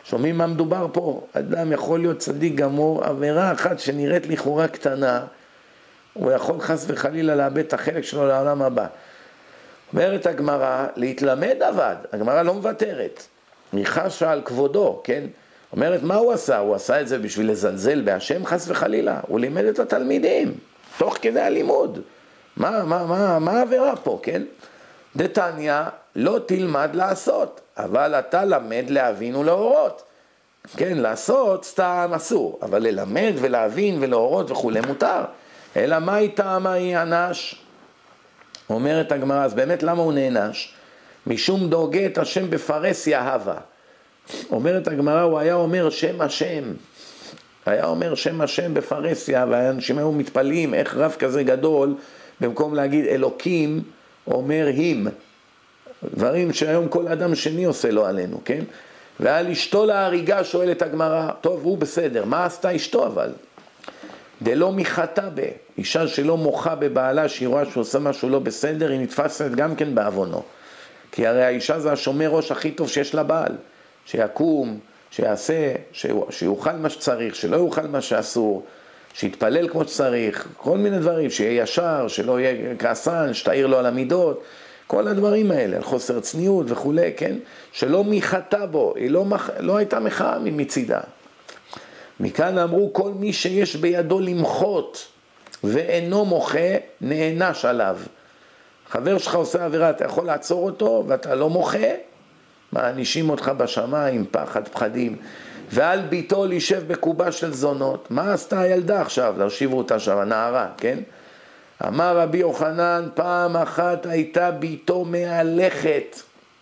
שומעים מה מדובר פה? אדם יכול להיות צדיק גמור, עבירה אחת שנראית לכאורה קטנה, הוא יכול חס וחלילה לאבד את החלק שלו לעולם הבא. אומרת הגמרא, להתלמד עבד, הגמרא לא מוותרת, היא חשה על כבודו, כן? אומרת, מה הוא עשה? הוא עשה את זה בשביל לזלזל בהשם חס וחלילה, הוא לימד את התלמידים, תוך כדי הלימוד. מה, מה, מה, מה העבירה פה, כן? דתניא, לא תלמד לעשות, אבל אתה למד להבין ולהורות. כן, לעשות סתם אסור, אבל ללמד ולהבין ולהורות וכולי מותר. אלא מה איתה מה יענש? אומרת הגמרא, אז באמת למה הוא נענש? משום דוגה את השם בפרסיה הווה. אומרת הגמרא, הוא היה אומר שם השם. היה אומר שם השם בפרסיה, והאנשים היו מתפלאים איך רב כזה גדול, במקום להגיד אלוקים, אומר הם. דברים שהיום כל אדם שני עושה לו עלינו, כן? ועל אשתו להריגה שואלת הגמרא, טוב, הוא בסדר, מה עשתה אשתו אבל? דלא מיחתה בה, אישה שלא מוחה בבעלה, שהיא רואה שהוא עושה משהו לא בסדר, היא נתפסת גם כן בעוונו. כי הרי האישה זה השומר ראש הכי טוב שיש לה בעל, שיקום, שיעשה, שיוכל מה שצריך, שלא יוכל מה שאסור, שיתפלל כמו שצריך, כל מיני דברים, שיהיה ישר, שלא יהיה כעסן, שתעיר לו על המידות, כל הדברים האלה, על חוסר צניעות וכולי, כן? שלא מיחתה בו, היא לא, מח... לא הייתה מחאה מצידה. מכאן אמרו, כל מי שיש בידו למחות ואינו מוחה, נענש עליו. חבר שלך עושה עבירה, אתה יכול לעצור אותו ואתה לא מוחה, מענישים אותך בשמיים, פחד פחדים. ועל ביתו להישב בקובה של זונות. מה עשתה הילדה עכשיו? להושיבו אותה שם, הנערה, כן? אמר רבי יוחנן, פעם אחת הייתה ביתו מהלכת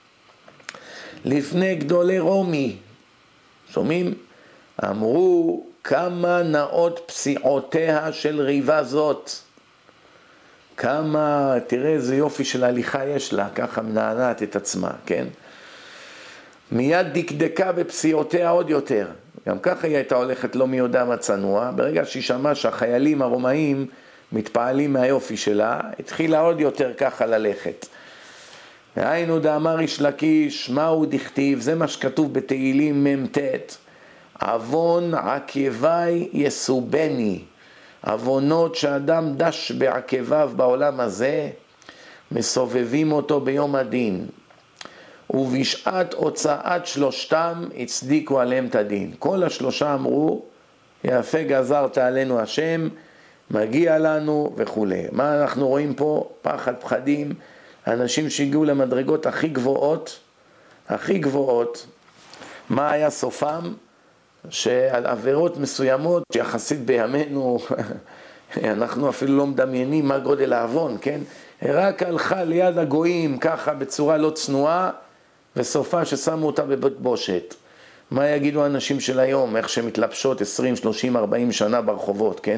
לפני גדולי רומי. שומעים? אמרו, כמה נאות פסיעותיה של ריבה זאת. כמה, תראה איזה יופי של הליכה יש לה, ככה מנענעת את עצמה, כן? מיד דקדקה בפסיעותיה עוד יותר. גם ככה היא הייתה הולכת לא מי יודע מה צנוע. ברגע שהיא שמעה שהחיילים הרומאים מתפעלים מהיופי שלה, התחילה עוד יותר ככה ללכת. והיינו דאמר איש לקיש, מהו דכתיב, זה מה שכתוב בתהילים מ"ט. עוון עקבי יסובני. עוונות שאדם דש בעקביו בעולם הזה, מסובבים אותו ביום הדין. ובשעת הוצאת שלושתם הצדיקו עליהם את הדין. כל השלושה אמרו, יפה גזרת עלינו השם, מגיע לנו וכו'. מה אנחנו רואים פה? פחד פחדים, אנשים שהגיעו למדרגות הכי גבוהות, הכי גבוהות. מה היה סופם? שעל עבירות מסוימות, שיחסית בימינו, אנחנו אפילו לא מדמיינים מה גודל העוון, כן? רק הלכה ליד הגויים ככה בצורה לא צנועה, וסופה ששמו אותה בבית בושת. מה יגידו האנשים של היום, איך שמתלבשות עשרים, שלושים, ארבעים שנה ברחובות, כן?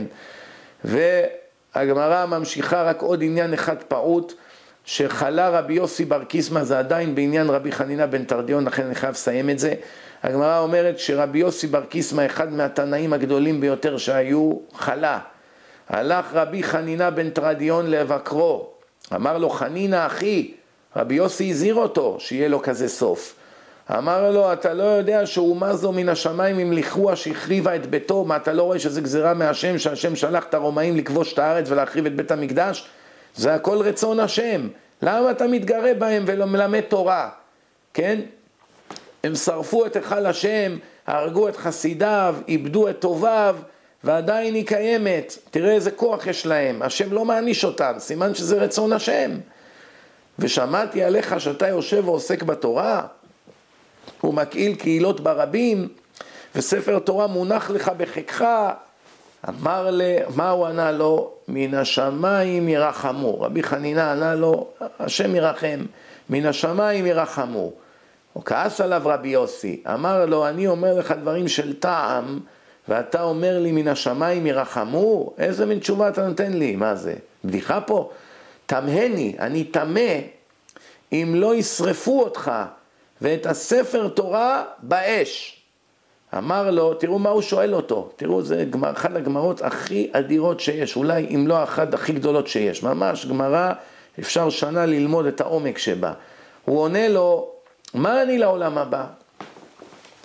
והגמרא ממשיכה רק עוד עניין אחד פעוט, שחלה רבי יוסי בר קיסמא, זה עדיין בעניין רבי חנינא בן תרדיון, לכן אני חייב לסיים את זה. הגמרא אומרת שרבי יוסי בר קיסמא, אחד מהתנאים הגדולים ביותר שהיו, חלה. הלך רבי חנינא בן תרדיון לבקרו, אמר לו, חנינא אחי, רבי יוסי הזהיר אותו שיהיה לו כזה סוף. אמר לו, אתה לא יודע שאומה זו מן השמיים המליכוה שהחריבה את ביתו, מה אתה לא רואה שזה גזירה מהשם, שהשם שלח את הרומאים לכבוש את הארץ ולהחריב את בית המקדש? זה הכל רצון השם. למה אתה מתגרה בהם ולא מלמד תורה? כן? הם שרפו את היכל השם, הרגו את חסידיו, איבדו את טוביו, ועדיין היא קיימת. תראה איזה כוח יש להם. השם לא מעניש אותם, סימן שזה רצון השם. ושמעתי עליך שאתה יושב ועוסק בתורה, ומקהיל קהילות ברבים, וספר תורה מונח לך בחיקך. אמר לי, מה הוא ענה לו? מן השמיים ירחמו. רבי חנינא ענה לו, השם ירחם, מן השמיים ירחמו. הוא כעס עליו רבי יוסי, אמר לו, אני אומר לך דברים של טעם, ואתה אומר לי מן השמיים ירחמו? איזה מין תשובה אתה נותן לי? מה זה? בדיחה פה? תמהני, אני תמה, אם לא ישרפו אותך ואת הספר תורה באש. אמר לו, תראו מה הוא שואל אותו, תראו, זה גמר, אחת הגמרות הכי אדירות שיש, אולי אם לא אחת הכי גדולות שיש, ממש גמרה, אפשר שנה ללמוד את העומק שבה. הוא עונה לו, מה אני לעולם הבא?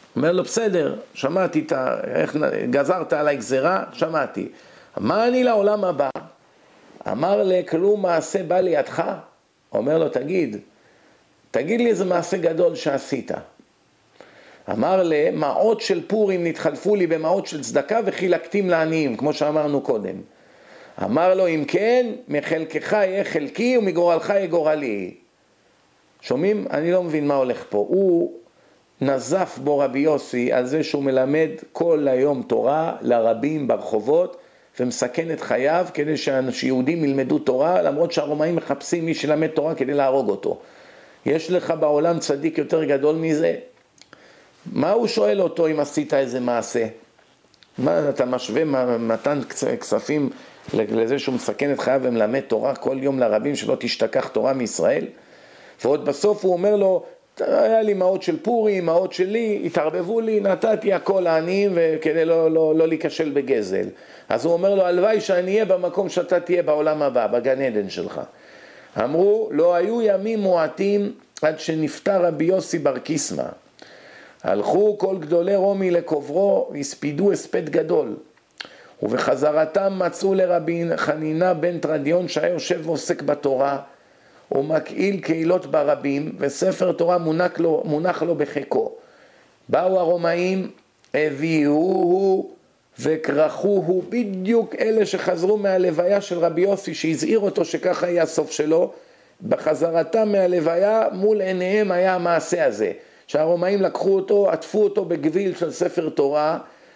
אומר לו, בסדר, שמעתי, איך גזרת עליי גזרה, שמעתי. מה אני לעולם הבא? אמר לי, כלום מעשה בא לידך? אומר לו, תגיד, תגיד לי איזה מעשה גדול שעשית. אמר לי, מעות של פורים נתחלפו לי במעות של צדקה וחילקתים לעניים, כמו שאמרנו קודם. אמר לו, אם כן, מחלקך יהיה חלקי ומגורלך יהיה גורלי. שומעים? אני לא מבין מה הולך פה. הוא נזף בו רבי יוסי על זה שהוא מלמד כל היום תורה לרבים ברחובות, ומסכן את חייו כדי שיהודים ילמדו תורה, למרות שהרומאים מחפשים מי שלמד תורה כדי להרוג אותו. יש לך בעולם צדיק יותר גדול מזה? מה הוא שואל אותו אם עשית איזה מעשה? מה אתה משווה מתן כספים לזה שהוא מסכן את חייו ומלמד תורה כל יום לרבים שלא תשתכח תורה מישראל? ועוד בסוף הוא אומר לו, היה לי מעות של פורים, מעות שלי, התערבבו לי, נתתי הכל לעניים וכדי לא, לא, לא להיכשל בגזל. אז הוא אומר לו, הלוואי שאני אהיה במקום שאתה תהיה בעולם הבא, בגן עדן שלך. אמרו, לא היו ימים מועטים עד שנפטר רבי יוסי בר קיסמא. הלכו כל גדולי רומי לקוברו, הספידו הספד גדול. ובחזרתם מצאו לרבי חנינה בן טרדיון שהיה יושב ועוסק בתורה, ומקהיל קהילות ברבים, וספר תורה מונח לו, מונח לו בחיקו. באו הרומאים, הביאוהו וקרחוהו, בדיוק אלה שחזרו מהלוויה של רבי יוסי, שהזהיר אותו שככה יהיה הסוף שלו. בחזרתם מהלוויה מול עיניהם היה המעשה הזה, שהרומאים לקחו אותו, עטפו אותו בגביל של ספר תורה,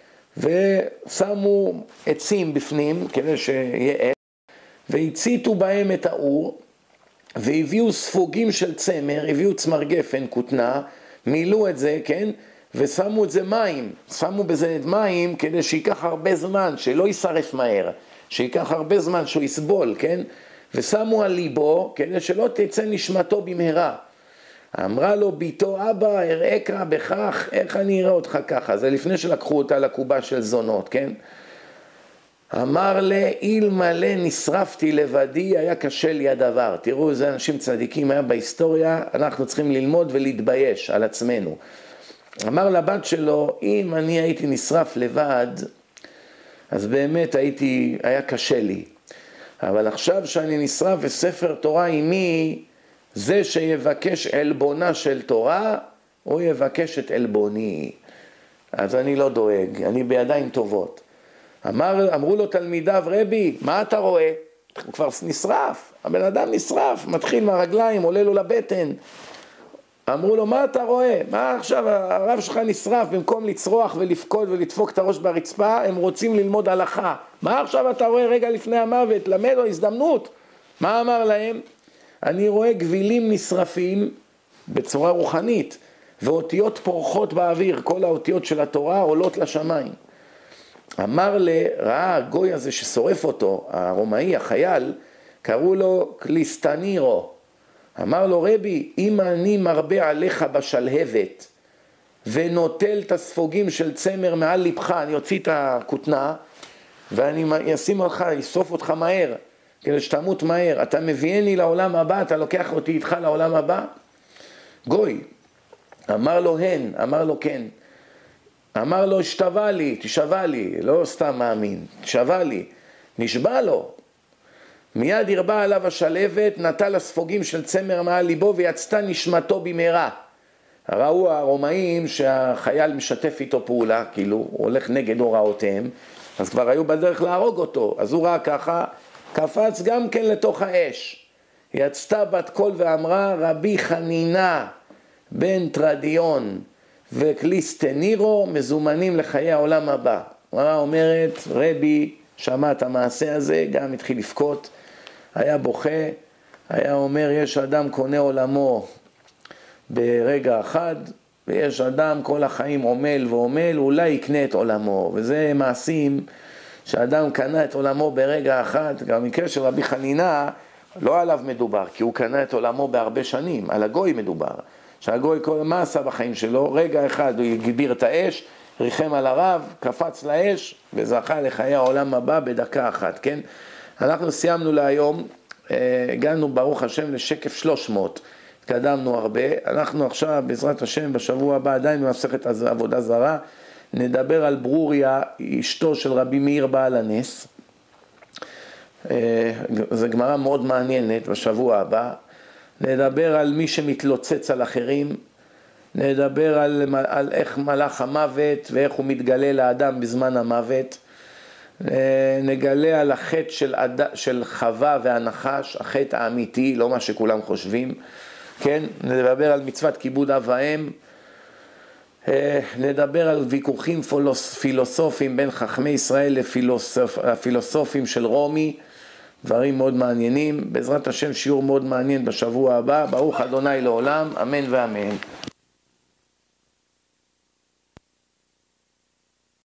ושמו עצים בפנים כדי שיהיה עץ, והציתו בהם את האור, והביאו ספוגים של צמר, הביאו צמר גפן, כותנה, מילאו את זה, כן? ושמו את זה מים, שמו בזה מים כדי שיקח הרבה זמן, שלא יישרף מהר, שיקח הרבה זמן שהוא יסבול, כן? ושמו על ליבו כדי שלא תצא נשמתו במהרה. אמרה לו ביתו, אבא, אראך בכך, איך אני אראה אותך ככה? זה לפני שלקחו אותה לקובה של זונות, כן? אמר לה, אלמלא נשרפתי לבדי, היה קשה לי הדבר. תראו, זה אנשים צדיקים היה בהיסטוריה, אנחנו צריכים ללמוד ולהתבייש על עצמנו. אמר לבת שלו, אם אני הייתי נשרף לבד, אז באמת הייתי, היה קשה לי. אבל עכשיו שאני נשרף וספר תורה עימי, זה שיבקש עלבונה של תורה, הוא יבקש את עלבוני. אז אני לא דואג, אני בידיים טובות. אמר, אמרו לו תלמידיו, רבי, מה אתה רואה? הוא כבר נשרף, הבן אדם נשרף, מתחיל מהרגליים, עולה לו לבטן. אמרו לו, מה אתה רואה? מה עכשיו הרב שלך נשרף, במקום לצרוח ולפקוד ולדפוק את הראש ברצפה, הם רוצים ללמוד הלכה. מה עכשיו אתה רואה רגע לפני המוות? למד לו הזדמנות. מה אמר להם? אני רואה גבילים נשרפים בצורה רוחנית, ואותיות פורחות באוויר, כל האותיות של התורה עולות לשמיים. אמר לה, ראה הגוי הזה ששורף אותו, הרומאי, החייל, קראו לו קליסטנירו. אמר לו, רבי, אם אני מרבה עליך בשלהבת, ונוטל את הספוגים של צמר מעל ליבך, אני אוציא את הכותנה, ואני אשים לך, אסוף אותך מהר, כדי שתמות מהר, אתה מביאני לעולם הבא, אתה לוקח אותי איתך לעולם הבא? גוי, אמר לו הן, אמר לו כן. אמר לו, שתווה לי, תשווה לי, לא סתם מאמין, תשווה לי, נשבע לו. מיד הרבה עליו השלבת, נטל הספוגים של צמר מעל ליבו ויצתה נשמתו במהרה. ראו הרומאים שהחייל משתף איתו פעולה, כאילו הוא הולך נגד הוראותיהם, אז כבר היו בדרך להרוג אותו, אז הוא ראה ככה, קפץ גם כן לתוך האש. יצתה בת קול ואמרה, רבי חנינה בן טרדיון וקליסטנירו מזומנים לחיי העולם הבא. אמרה אומרת, רבי שמע את המעשה הזה, גם התחיל לבכות, היה בוכה, היה אומר, יש אדם קונה עולמו ברגע אחד, ויש אדם כל החיים עומל ועומל, אולי יקנה את עולמו. וזה מעשים שאדם קנה את עולמו ברגע אחד. גם במקרה של רבי חנינה, לא עליו מדובר, כי הוא קנה את עולמו בהרבה שנים, על הגוי מדובר. שהגוי, מה עשה בחיים שלו? רגע אחד הוא הגביר את האש, ריחם על הרב, קפץ לאש, וזכה לחיי העולם הבא בדקה אחת, כן? אנחנו סיימנו להיום, הגענו ברוך השם לשקף שלוש מאות, התקדמנו הרבה. אנחנו עכשיו בעזרת השם בשבוע הבא עדיין במסכת עבודה זרה, נדבר על ברוריה, אשתו של רבי מאיר בעל הנס. זו גמרא מאוד מעניינת בשבוע הבא. נדבר על מי שמתלוצץ על אחרים, נדבר על, על איך מלאך המוות ואיך הוא מתגלה לאדם בזמן המוות. נגלה על החטא של, של חווה והנחש, החטא האמיתי, לא מה שכולם חושבים. כן? נדבר על מצוות כיבוד אב ואם. נדבר על ויכוחים פילוסופיים בין חכמי ישראל לפילוסופים של רומי. דברים מאוד מעניינים. בעזרת השם שיעור מאוד מעניין בשבוע הבא. ברוך אדוני לעולם, אמן ואמן.